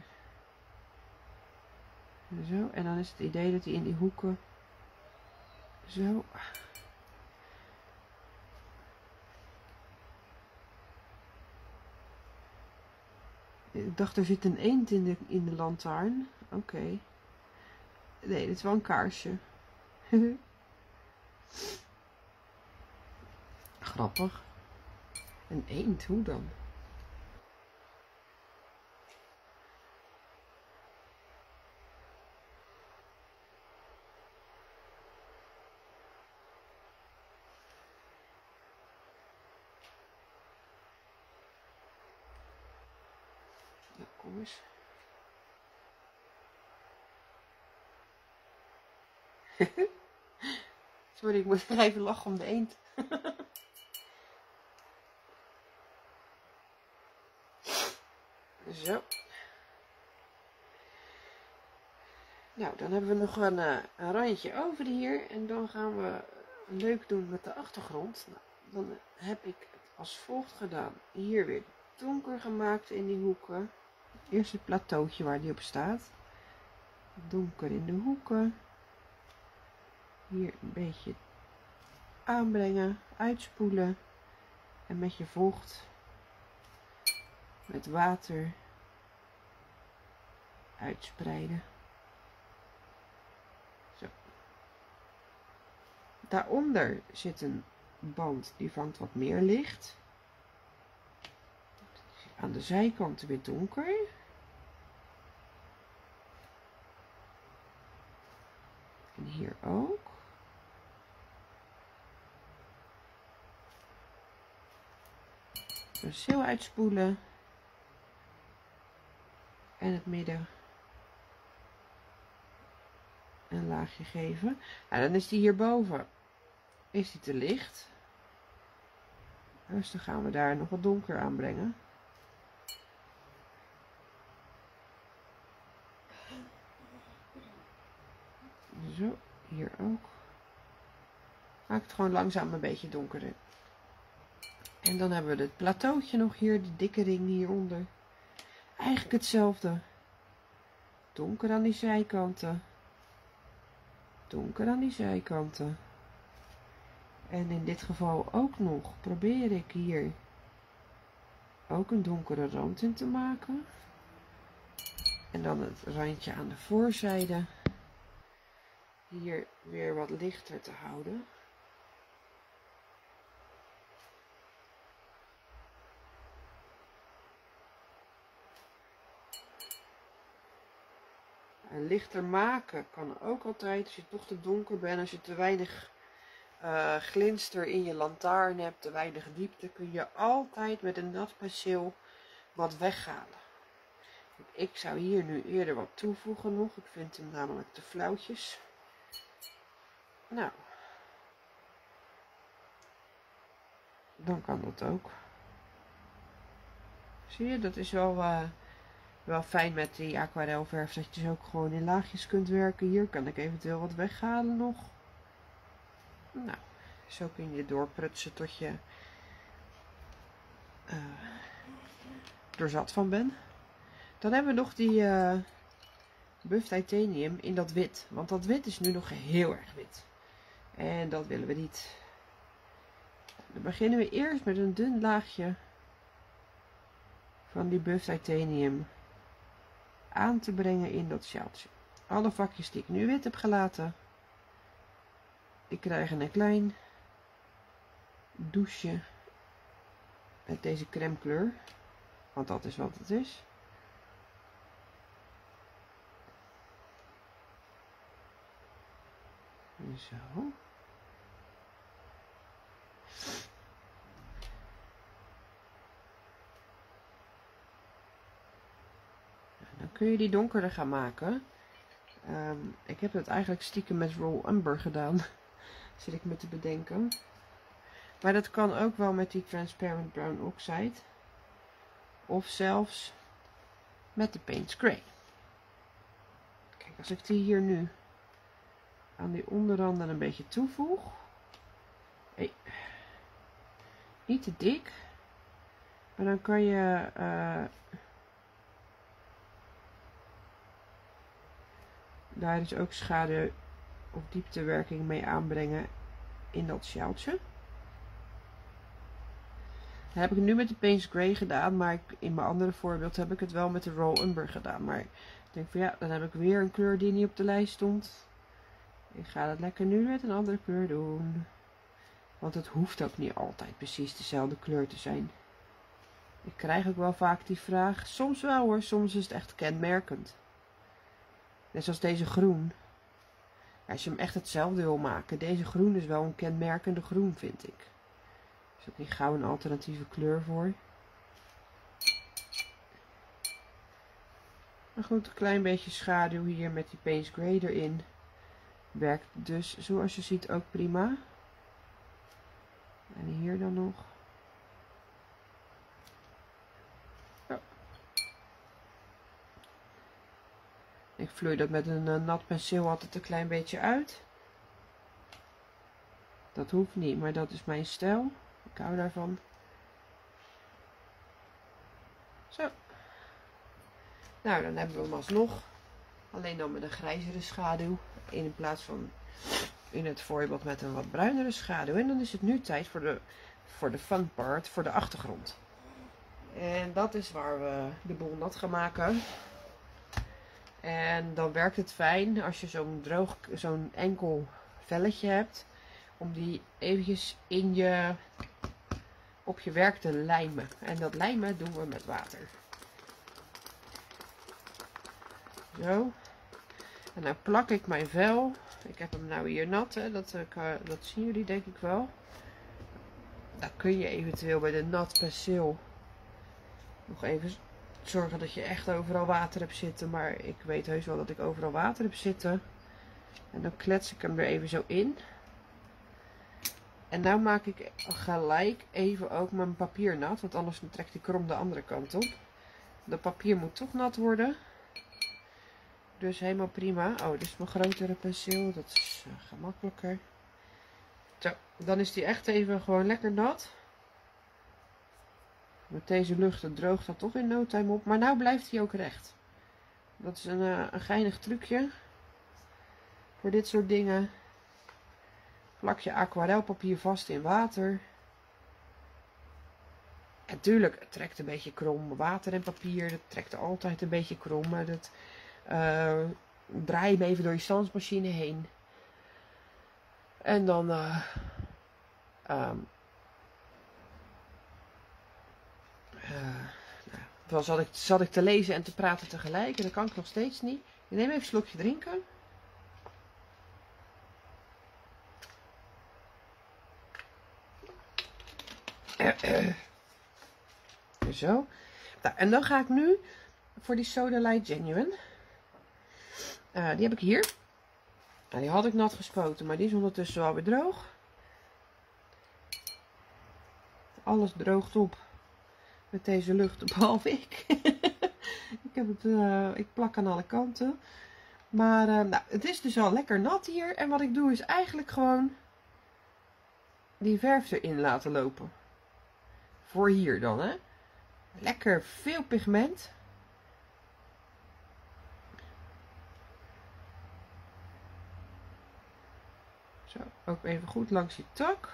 Zo, en dan is het idee dat hij in die hoeken zo. Ik dacht er zit een eend in de, in de lantaarn. Oké. Okay. Nee, dit is wel een kaarsje. Grappig. Een eend, hoe dan? Nou, kom eens. Sorry, ik moet even lachen om de eend. Zo. Nou, dan hebben we nog een, uh, een randje over hier. En dan gaan we leuk doen met de achtergrond. Nou, dan heb ik het als volgt gedaan. Hier weer donker gemaakt in die hoeken. Eerst het plateautje waar die op staat. Donker in de hoeken. Hier een beetje aanbrengen, uitspoelen. En met je vocht, met water, uitspreiden. Zo. Daaronder zit een band die vangt wat meer licht. Aan de zijkanten weer donker. En hier ook. Penseel uitspoelen. En het midden een laagje geven. Nou, dan is die hierboven is die te licht. Dus dan gaan we daar nog wat donker aan brengen. Zo, hier ook. Maak het gewoon langzaam een beetje donkerder. En dan hebben we het plateautje nog hier, die dikke ring hieronder. Eigenlijk hetzelfde. Donker aan die zijkanten. Donker aan die zijkanten. En in dit geval ook nog probeer ik hier ook een donkere rand in te maken. En dan het randje aan de voorzijde hier weer wat lichter te houden. En lichter maken kan ook altijd, als je toch te donker bent, als je te weinig uh, glinster in je lantaarn hebt, te weinig diepte, kun je altijd met een nat penseel wat weghalen. Ik zou hier nu eerder wat toevoegen nog, ik vind hem namelijk te flauwtjes. Nou, dan kan dat ook. Zie je, dat is wel uh, Wel fijn met die aquarelverf dat je dus ook gewoon in laagjes kunt werken. Hier kan ik eventueel wat weghalen nog. Nou, zo kun je doorprutsen tot je uh, er zat van bent. Dan hebben we nog die uh, Buff Titanium in dat wit. Want dat wit is nu nog heel erg wit. En dat willen we niet. Dan beginnen we eerst met een dun laagje van die Buff Titanium aan te brengen in dat sjaaltje. Alle vakjes die ik nu wit heb gelaten, die krijgen een klein douche met deze crème kleur. Want dat is wat het is. Zo. Dan kun je die donkerder gaan maken. Um, ik heb het eigenlijk stiekem met Raw Umber gedaan. Zit ik me te bedenken. Maar dat kan ook wel met die Transparent Brown Oxide. Of zelfs met de Paint Spray. Kijk, als ik die hier nu aan die onderranden een beetje toevoeg. Hey. Niet te dik. Maar dan kan je uh, daar dus ook schaduw of dieptewerking mee aanbrengen in dat sjaaltje. Dat heb ik nu met de Paint Grey gedaan, maar ik, in mijn andere voorbeeld heb ik het wel met de Raw Umber gedaan. Maar ik denk van ja, dan heb ik weer een kleur die niet op de lijst stond. Ik ga dat lekker nu met een andere kleur doen. Want het hoeft ook niet altijd precies dezelfde kleur te zijn. Ik krijg ook wel vaak die vraag. Soms wel hoor, soms is het echt kenmerkend. Net zoals deze groen. Ja, als je hem echt hetzelfde wil maken. Deze groen is wel een kenmerkende groen, vind ik. Er is ook niet gauw een alternatieve kleur voor. Maar goed, een klein beetje schaduw hier met die Paint Grey erin. Werkt dus zoals je ziet ook prima. En hier dan nog. Oh. Ik vloei dat met een uh, nat penseel altijd een klein beetje uit. Dat hoeft niet, maar dat is mijn stijl. Ik hou daarvan. Zo. Nou, dan hebben we hem alsnog. Alleen dan met een grijzere schaduw. In plaats van in het voorbeeld met een wat bruinere schaduw. En dan is het nu tijd voor de, voor de fun part, voor de achtergrond. En dat is waar we de boel nat gaan maken. En dan werkt het fijn als je zo'n droog, zo'n enkel velletje hebt. Om die eventjes in je, op je werk te lijmen. En dat lijmen doen we met water. Zo. En nou plak ik mijn vel. Ik heb hem nou hier nat. Hè. Dat, dat zien jullie denk ik wel. Dan kun je eventueel bij de nat penseel nog even zorgen dat je echt overal water hebt zitten. Maar ik weet heus wel dat ik overal water heb zitten. En dan klets ik hem er even zo in. En nou maak ik gelijk even ook mijn papier nat. Want anders trekt die krom de andere kant op. Dat papier moet toch nat worden. Dus helemaal prima. Oh, dit is mijn grotere penseel. Dat is uh, gemakkelijker. Zo, dan is die echt even gewoon lekker nat. Met deze lucht dat droogt dat toch in no time op. Maar nou blijft hij ook recht. Dat is een, uh, een geinig trucje. Voor dit soort dingen. Plak je aquarelpapier vast in water. En tuurlijk, het trekt een beetje krom. Water en papier, dat trekt altijd een beetje krom. Maar dat uh, draai je hem even door je standsmachine heen. En dan uh, um, uh, nou, dan zat ik, zat ik te lezen en te praten tegelijk. En dat kan ik nog steeds niet. Ik neem even een slokje drinken. Zo. Nou, en dan ga ik nu voor die Soda Light Genuine. Uh, die heb ik hier. Nou, die had ik nat gespoten, maar die is ondertussen wel weer droog. Alles droogt op met deze lucht, behalve ik. Ik, heb het, uh, ik plak aan alle kanten. Maar uh, nou, het is dus al lekker nat hier. En wat ik doe is eigenlijk gewoon die verf erin laten lopen. Voor hier dan, hè. Lekker veel pigment. Zo, ook even goed langs die tak.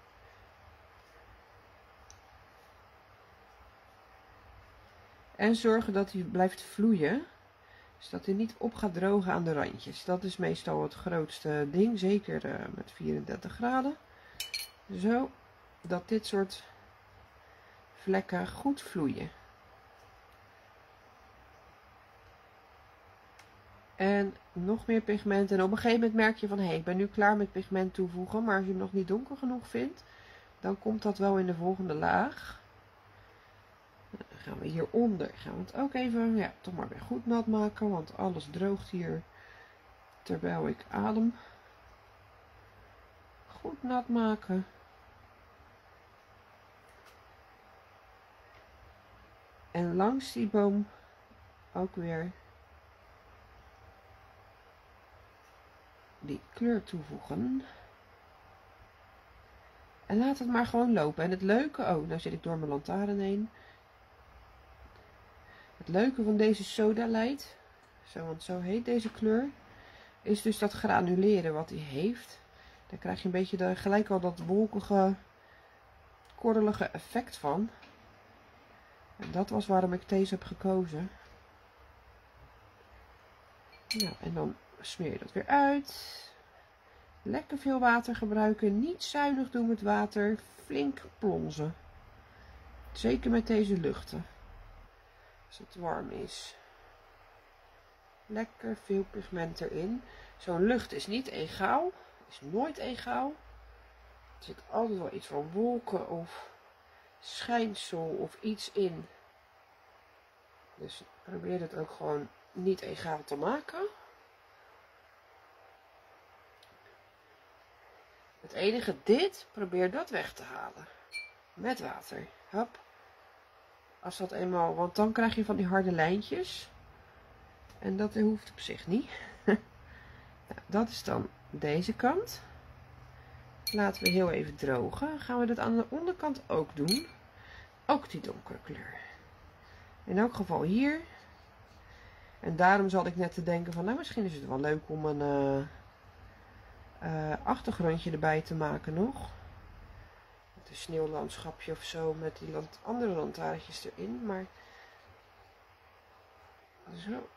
En zorgen dat hij blijft vloeien. Dus dat hij niet op gaat drogen aan de randjes. Dat is meestal het grootste ding. Zeker uh, met vierendertig graden. Zo. Dat dit soort vlekken goed vloeien. En nog meer pigment. En op een gegeven moment merk je van, hé, hey, ik ben nu klaar met pigment toevoegen. Maar als je hem nog niet donker genoeg vindt, dan komt dat wel in de volgende laag. Dan gaan we hieronder, gaan we het ook even, ja, toch maar weer goed nat maken. Want alles droogt hier terwijl ik adem. Goed nat maken. En langs die boom ook weer die kleur toevoegen. En laat het maar gewoon lopen. En het leuke, oh, nou zit ik door mijn lantaarn heen. Het leuke van deze Soda Light, zo, want zo heet deze kleur, is dus dat granuleren wat hij heeft. Daar krijg je een beetje de, gelijk al dat wolkige, korrelige effect van. En dat was waarom ik deze heb gekozen. Nou, en dan smeer je dat weer uit. Lekker veel water gebruiken. Niet zuinig doen met water. Flink plonzen. Zeker met deze luchten. Als het warm is. Lekker veel pigment erin. Zo'n lucht is niet egaal. Is nooit egaal. Er zit altijd wel iets van wolken of schijnsel of iets in. Dus probeer het ook gewoon niet egaal te maken. Het enige dit, probeer dat weg te halen. Met water. Hop. Als dat eenmaal, want dan krijg je van die harde lijntjes. En dat hoeft op zich niet. Nou, dat is dan deze kant. Laten we heel even drogen. Gaan we dat aan de onderkant ook doen. Ook die donkere kleur. In elk geval hier. En daarom zat ik net te denken van, nou misschien is het wel leuk om een uh, uh, achtergrondje erbij te maken nog. Met een sneeuwlandschapje of zo met die land andere lantaarntjes erin. Maar zo.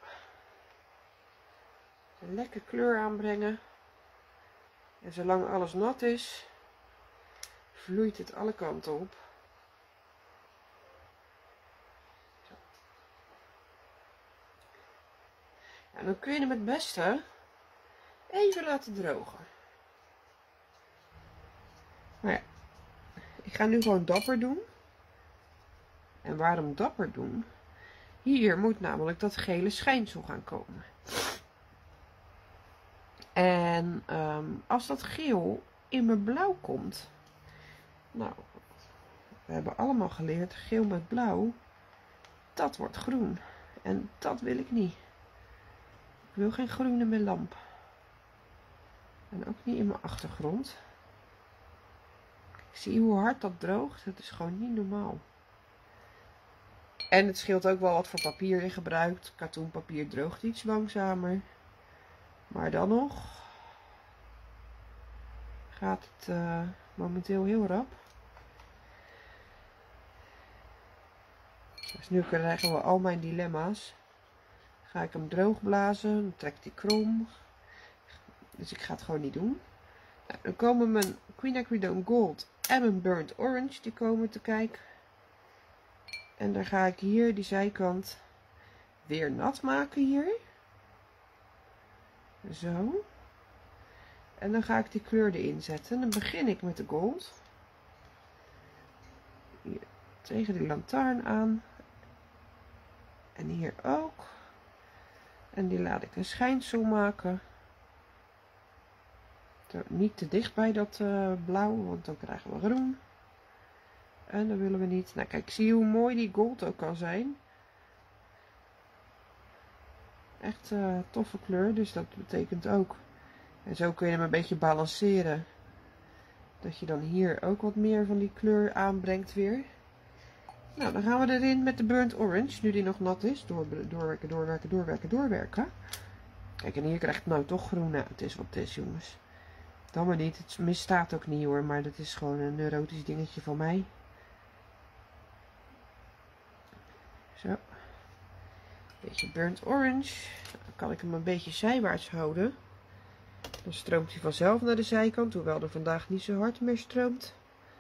Een lekker kleur aanbrengen. En zolang alles nat is, vloeit het alle kanten op. Zo. En dan kun je hem het beste even laten drogen. Nou ja, ik ga nu gewoon dapper doen. En waarom dapper doen? Hier moet namelijk dat gele schijnsel gaan komen. En um, als dat geel in mijn blauw komt. Nou, we hebben allemaal geleerd, geel met blauw, dat wordt groen. En dat wil ik niet. Ik wil geen groen in mijn lamp. En ook niet in mijn achtergrond. Ik zie hoe hard dat droogt. Dat is gewoon niet normaal. En het scheelt ook wel wat voor papier je gebruikt. Katoenpapier droogt iets langzamer. Maar dan nog gaat het uh, momenteel heel rap. Dus nu krijgen we al mijn dilemma's. Ga ik hem droog blazen, dan trekt hij krom. Dus ik ga het gewoon niet doen. Nou, dan komen mijn Quinacridone Gold en mijn Burnt Orange, die komen te kijken. En dan ga ik hier die zijkant weer nat maken hier. Zo. En dan ga ik die kleur erin zetten. Dan begin ik met de gold. Hier tegen die lantaarn aan. En hier ook. En die laat ik een schijnsel maken. Niet te dicht bij dat uh, blauw, want dan krijgen we groen. En dat willen we niet. Nou kijk, zie je hoe mooi die gold ook kan zijn. Echt uh, toffe kleur, dus dat betekent ook. En zo kun je hem een beetje balanceren. Dat je dan hier ook wat meer van die kleur aanbrengt weer. Nou, dan gaan we erin met de burnt orange, nu die nog nat is. Door, doorwerken, doorwerken, doorwerken, doorwerken. Kijk, en hier krijgt het nou toch groen. Nou, het is wat het is, jongens. Dan maar niet. Het misstaat ook niet hoor, maar dat is gewoon een neurotisch dingetje van mij. Zo. Beetje burnt orange. Dan kan ik hem een beetje zijwaarts houden. Dan stroomt hij vanzelf naar de zijkant, hoewel er vandaag niet zo hard meer stroomt.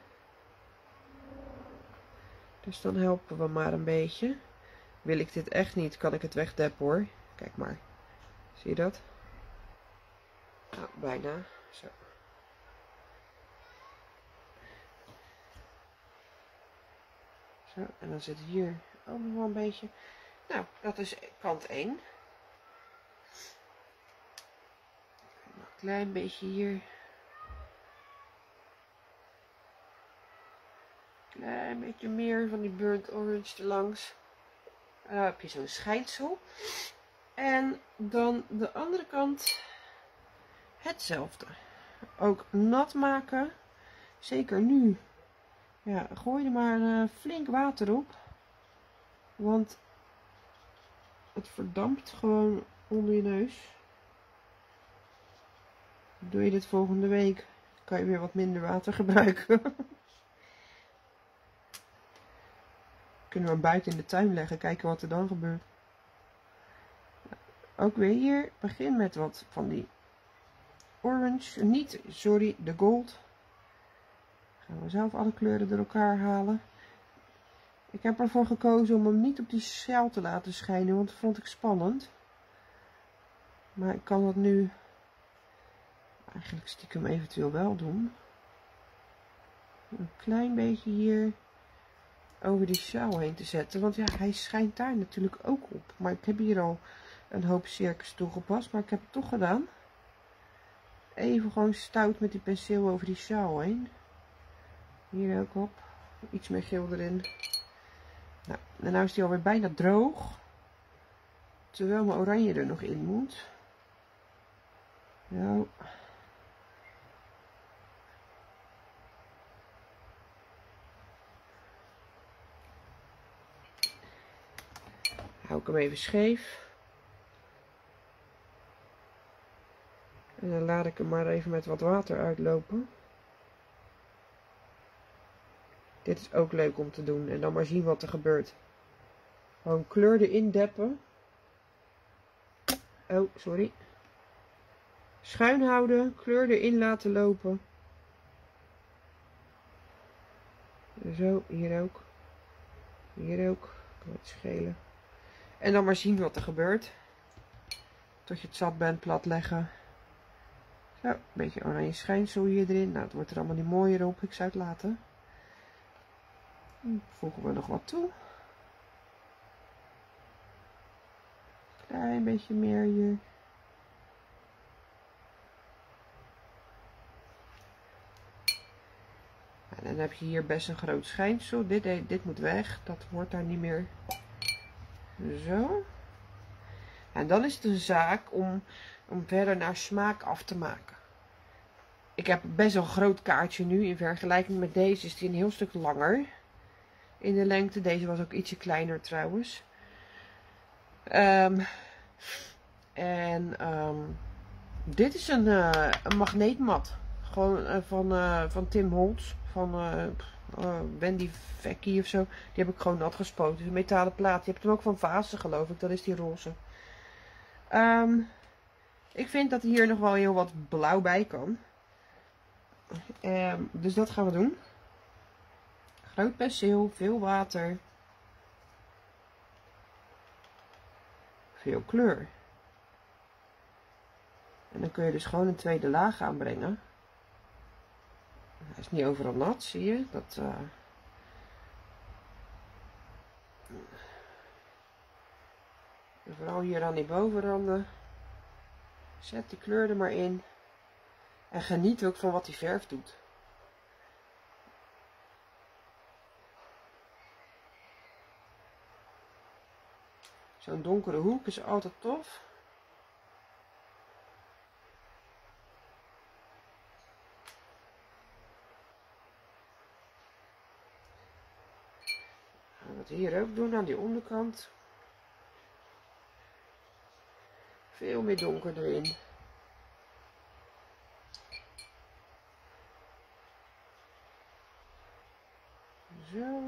Dus dan helpen we maar een beetje. Wil ik dit echt niet, kan ik het wegdeppen hoor. Kijk maar. Zie je dat? Nou, bijna. Zo. Zo, en dan zit hier ook nog wel een beetje. Nou, dat is kant één. Nog een klein beetje hier. Klein beetje meer van die burnt orange erlangs. En dan heb je zo'n schijnsel. En dan de andere kant hetzelfde. Ook nat maken. Zeker nu. Ja, gooi er maar uh, flink water op. Want het verdampt gewoon onder je neus. Doe je dit volgende week, kan je weer wat minder water gebruiken. Kunnen we hem buiten in de tuin leggen, kijken wat er dan gebeurt. Ook weer hier, begin met wat van die orange, niet, sorry, de gold. Gaan we zelf alle kleuren door elkaar halen. Ik heb ervoor gekozen om hem niet op die sjaal te laten schijnen, want dat vond ik spannend. Maar ik kan dat nu eigenlijk stiekem eventueel wel doen. Een klein beetje hier over die sjaal heen te zetten, want ja, hij schijnt daar natuurlijk ook op. Maar ik heb hier al een hoop cirkels toegepast, maar ik heb het toch gedaan. Even gewoon stout met die penseel over die sjaal heen. Hier ook op. Iets meer geel erin. Nou, en nou is die alweer bijna droog. Terwijl mijn oranje er nog in moet. Zo. Hou ik hem even scheef. En dan laat ik hem maar even met wat water uitlopen. Dit is ook leuk om te doen. En dan maar zien wat er gebeurt. Gewoon kleur erin deppen. Oh, sorry. Schuin houden. Kleur erin laten lopen. Zo, hier ook. Hier ook. Kan het schelen. En dan maar zien wat er gebeurt. Tot je het zat bent, plat leggen. Zo, een beetje oranje schijnsel hier erin. Nou, het wordt er allemaal niet mooier op. Ik zou het laten. Dan voegen we nog wat toe. Klein beetje meer hier. En dan heb je hier best een groot schijnsel. Dit, dit moet weg. Dat hoort daar niet meer. Zo. En dan is het een zaak om, om verder naar smaak af te maken. Ik heb best wel een groot kaartje nu. In vergelijking met deze is die een heel stuk langer. In de lengte. Deze was ook ietsje kleiner trouwens. Um, en um, dit is een, uh, een magneetmat. Gewoon uh, van, uh, van Tim Holtz. Van uh, uh, Wendy Vecchi of zo. Die heb ik gewoon nat gespoten. Het is een metalen plaat. Je hebt hem ook van Vase geloof ik. Dat is die roze. Um, ik vind dat hier nog wel heel wat blauw bij kan. Um, dus dat gaan we doen. Groot penseel. Veel water. Veel kleur. En dan kun je dus gewoon een tweede laag aanbrengen. Hij is niet overal nat, zie je. Dat, uh... en vooral hier aan die bovenranden. Zet die kleur er maar in. En geniet ook van wat die verf doet. Zo'n donkere hoek is altijd tof. Dat hier ook doen aan die onderkant. Veel meer donker erin. Zo.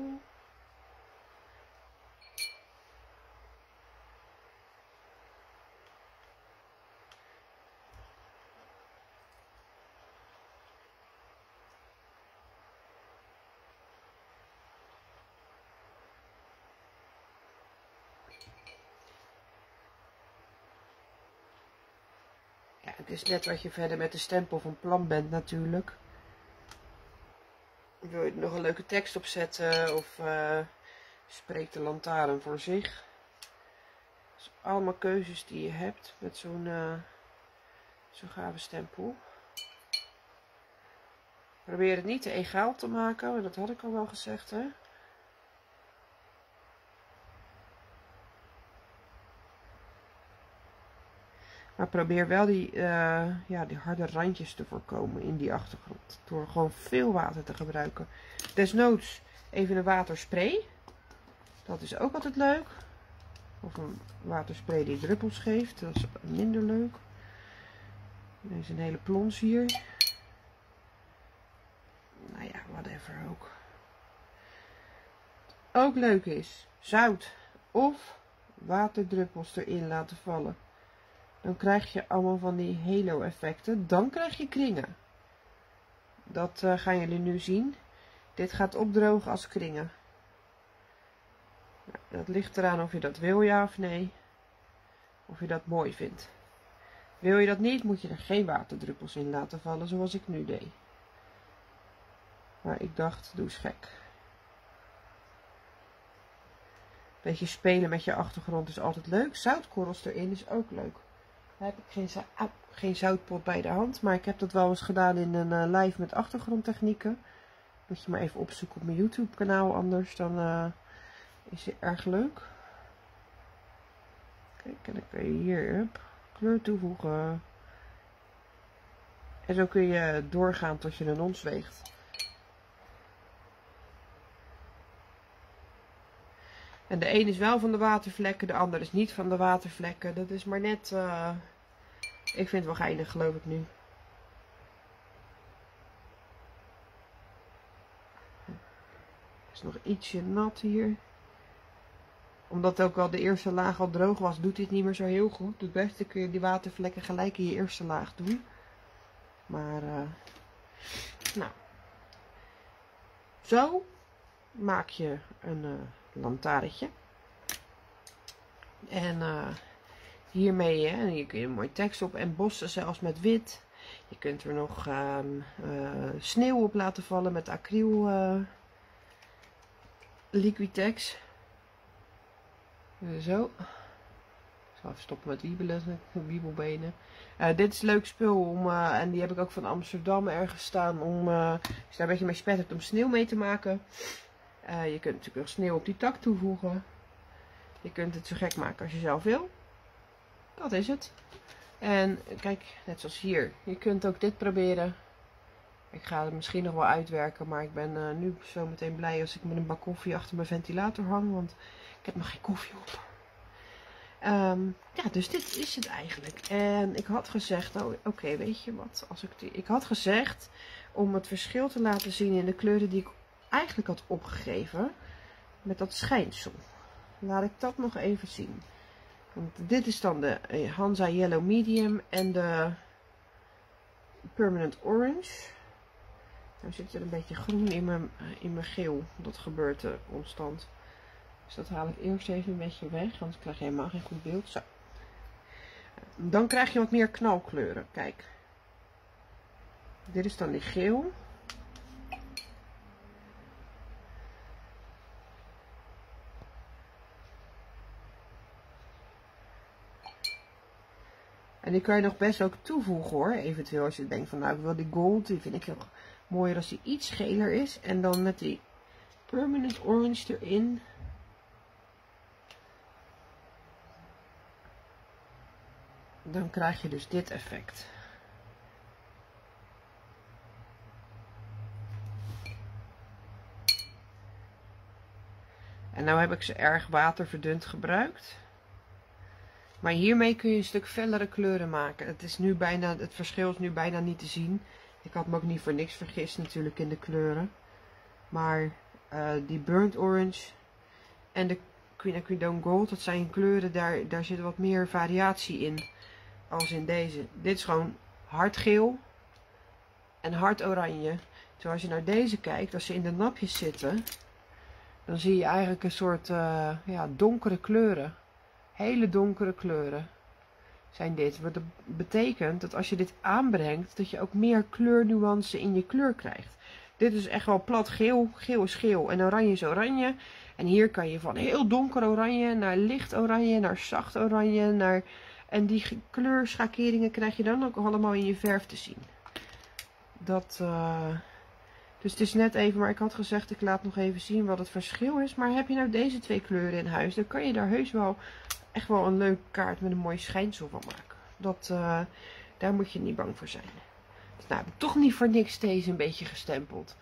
Ja, het is net wat je verder met de stempel van plan bent natuurlijk. Wil je er nog een leuke tekst op zetten of uh, spreekt de lantaarn voor zich. Dat zijn allemaal keuzes die je hebt met zo'n uh, zo'n gave stempel. Probeer het niet te egaal te maken, want dat had ik al wel gezegd, hè. Maar probeer wel die, uh, ja, die harde randjes te voorkomen in die achtergrond. Door gewoon veel water te gebruiken. Desnoods even een waterspray. Dat is ook altijd leuk. Of een waterspray die druppels geeft. Dat is minder leuk. Deze een hele plons hier. Nou ja, whatever ook. Ook leuk is zout of waterdruppels erin laten vallen. Dan krijg je allemaal van die halo effecten. Dan krijg je kringen. Dat uh, gaan jullie nu zien. Dit gaat opdrogen als kringen. Nou, dat ligt eraan of je dat wil, ja of nee. Of je dat mooi vindt. Wil je dat niet, moet je er geen waterdruppels in laten vallen zoals ik nu deed. Maar ik dacht, doe eens gek. Beetje spelen met je achtergrond is altijd leuk. Zoutkorrels erin is ook leuk. Daar heb ik geen, za ah, geen zoutpot bij de hand. Maar ik heb dat wel eens gedaan in een uh, live met achtergrondtechnieken. Moet je maar even opzoeken op mijn YouTube kanaal. Anders dan uh, is het erg leuk. Kijk, en dan kun je hier up, kleur toevoegen. En zo kun je doorgaan tot je een ons weegt. En de een is wel van de watervlekken, de ander is niet van de watervlekken. Dat is maar net... Uh, ik vind het wel geinig, geloof ik nu. Het is nog ietsje nat hier. Omdat ook al de eerste laag al droog was, doet dit niet meer zo heel goed. Het beste kun je die watervlekken gelijk in je eerste laag doen. Maar, uh, nou. Zo maak je een uh, lantaarnetje. En uh, hiermee, hè, hier kun je een mooie tekst op embossen, zelfs met wit. Je kunt er nog uh, uh, sneeuw op laten vallen met acryl uh, Liquitex. Zo. Ik zal even stoppen met wiebelen, wiebelbenen. Uh, dit is leuk spul om, uh, en die heb ik ook van Amsterdam ergens staan, om, uh, als je daar een beetje mee spettert, om sneeuw mee te maken. Uh, je kunt natuurlijk nog sneeuw op die tak toevoegen. Je kunt het zo gek maken als je zelf wil. Dat is het. En kijk, net zoals hier. Je kunt ook dit proberen. Ik ga het misschien nog wel uitwerken, maar ik ben uh, nu zo meteen blij als ik met een bak koffie achter mijn ventilator hang, want ik heb nog geen koffie op. Um, ja, dus dit is het eigenlijk. En ik had gezegd, nou oké, okay, weet je wat, als ik die, ik had gezegd om het verschil te laten zien in de kleuren die ik eigenlijk had opgegeven, met dat schijnsel. Laat ik dat nog even zien. Want dit is dan de Hansa Yellow Medium en de Permanent Orange. Nou zit er een beetje groen in mijn, in mijn geel. Dat gebeurt er constant. Dus dat haal ik eerst even een beetje weg, anders krijg je helemaal geen goed beeld. Zo. Dan krijg je wat meer knalkleuren. Kijk. Dit is dan die geel. En die kan je nog best ook toevoegen hoor. Eventueel als je denkt van nou ik wil die gold. Die vind ik heel mooier als die iets geler is. En dan met die Permanent Orange erin. Dan krijg je dus dit effect. En nou heb ik ze erg waterverdund gebruikt. Maar hiermee kun je een stuk fellere kleuren maken. Het, is nu bijna, het verschil is nu bijna niet te zien. Ik had me ook niet voor niks vergist natuurlijk in de kleuren. Maar uh, die burnt orange en de quinacridone gold, dat zijn kleuren, daar, daar zit wat meer variatie in. Als in deze. Dit is gewoon hard geel en hard oranje. Zoals je naar deze kijkt, als ze in de napjes zitten, dan zie je eigenlijk een soort uh, ja, donkere kleuren. Hele donkere kleuren zijn dit. Wat betekent dat als je dit aanbrengt, dat je ook meer kleurnuance in je kleur krijgt. Dit is echt wel plat geel. Geel is geel en oranje is oranje. En hier kan je van heel donker oranje naar licht oranje, naar zacht oranje. Naar... En die kleurschakeringen krijg je dan ook allemaal in je verf te zien. Dat... Uh... Dus het is net even, maar ik had gezegd, ik laat nog even zien wat het verschil is. Maar heb je nou deze twee kleuren in huis, dan kan je daar heus wel echt wel een leuke kaart met een mooi schijnsel van maken. Dat, uh, daar moet je niet bang voor zijn. Dus nou, heb ik toch niet voor niks deze een beetje gestempeld.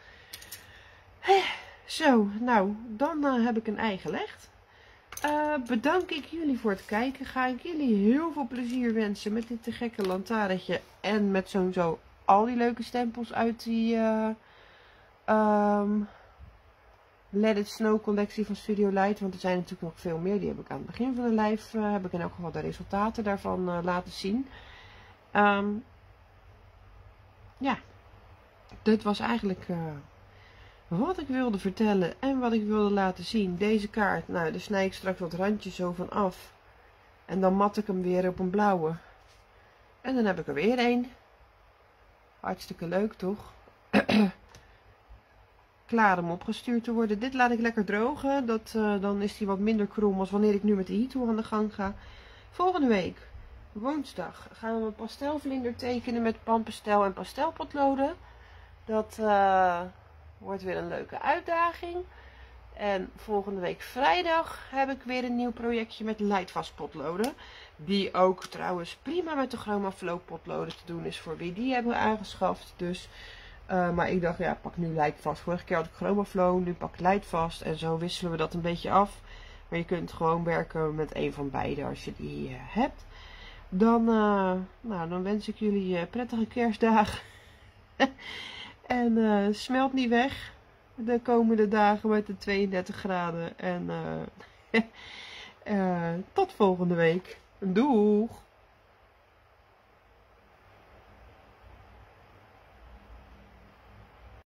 Zo, nou, dan uh, heb ik een ei gelegd. Uh, bedank ik jullie voor het kijken. Ga ik jullie heel veel plezier wensen met dit te gekke lantaarnetje. En met zo'n zo al die leuke stempels uit die... Uh, Um, Let It Snow collectie van Studio Light. Want er zijn natuurlijk nog veel meer. Die heb ik aan het begin van de live. Uh, heb ik in elk geval de resultaten daarvan uh, laten zien. Um, ja. Dit was eigenlijk uh, wat ik wilde vertellen. En wat ik wilde laten zien. Deze kaart. Nou, daar snij ik straks wat randjes zo van af. En dan mat ik hem weer op een blauwe. En dan heb ik er weer een. Hartstikke leuk toch? Klaar om opgestuurd te worden. Dit laat ik lekker drogen. Dat, uh, dan is die wat minder krom als wanneer ik nu met de heat aan de gang ga. Volgende week, woensdag, gaan we een pastelvlinder tekenen met panpastel en pastelpotloden. Dat uh, wordt weer een leuke uitdaging. En volgende week vrijdag heb ik weer een nieuw projectje met Lightfast potloden. Die ook trouwens prima met de Chroma Flow potloden te doen is voor wie die hebben aangeschaft. Dus... Uh, maar ik dacht, ja, pak nu Lightfast. Vorige keer had ik Chroma Flow, nu pak ik Lightfast. En zo wisselen we dat een beetje af. Maar je kunt gewoon werken met een van beide als je die uh, hebt. Dan, uh, nou, dan wens ik jullie uh, prettige kerstdagen. en uh, smelt niet weg de komende dagen met de tweeëndertig graden. En uh, uh, tot volgende week. Doeg!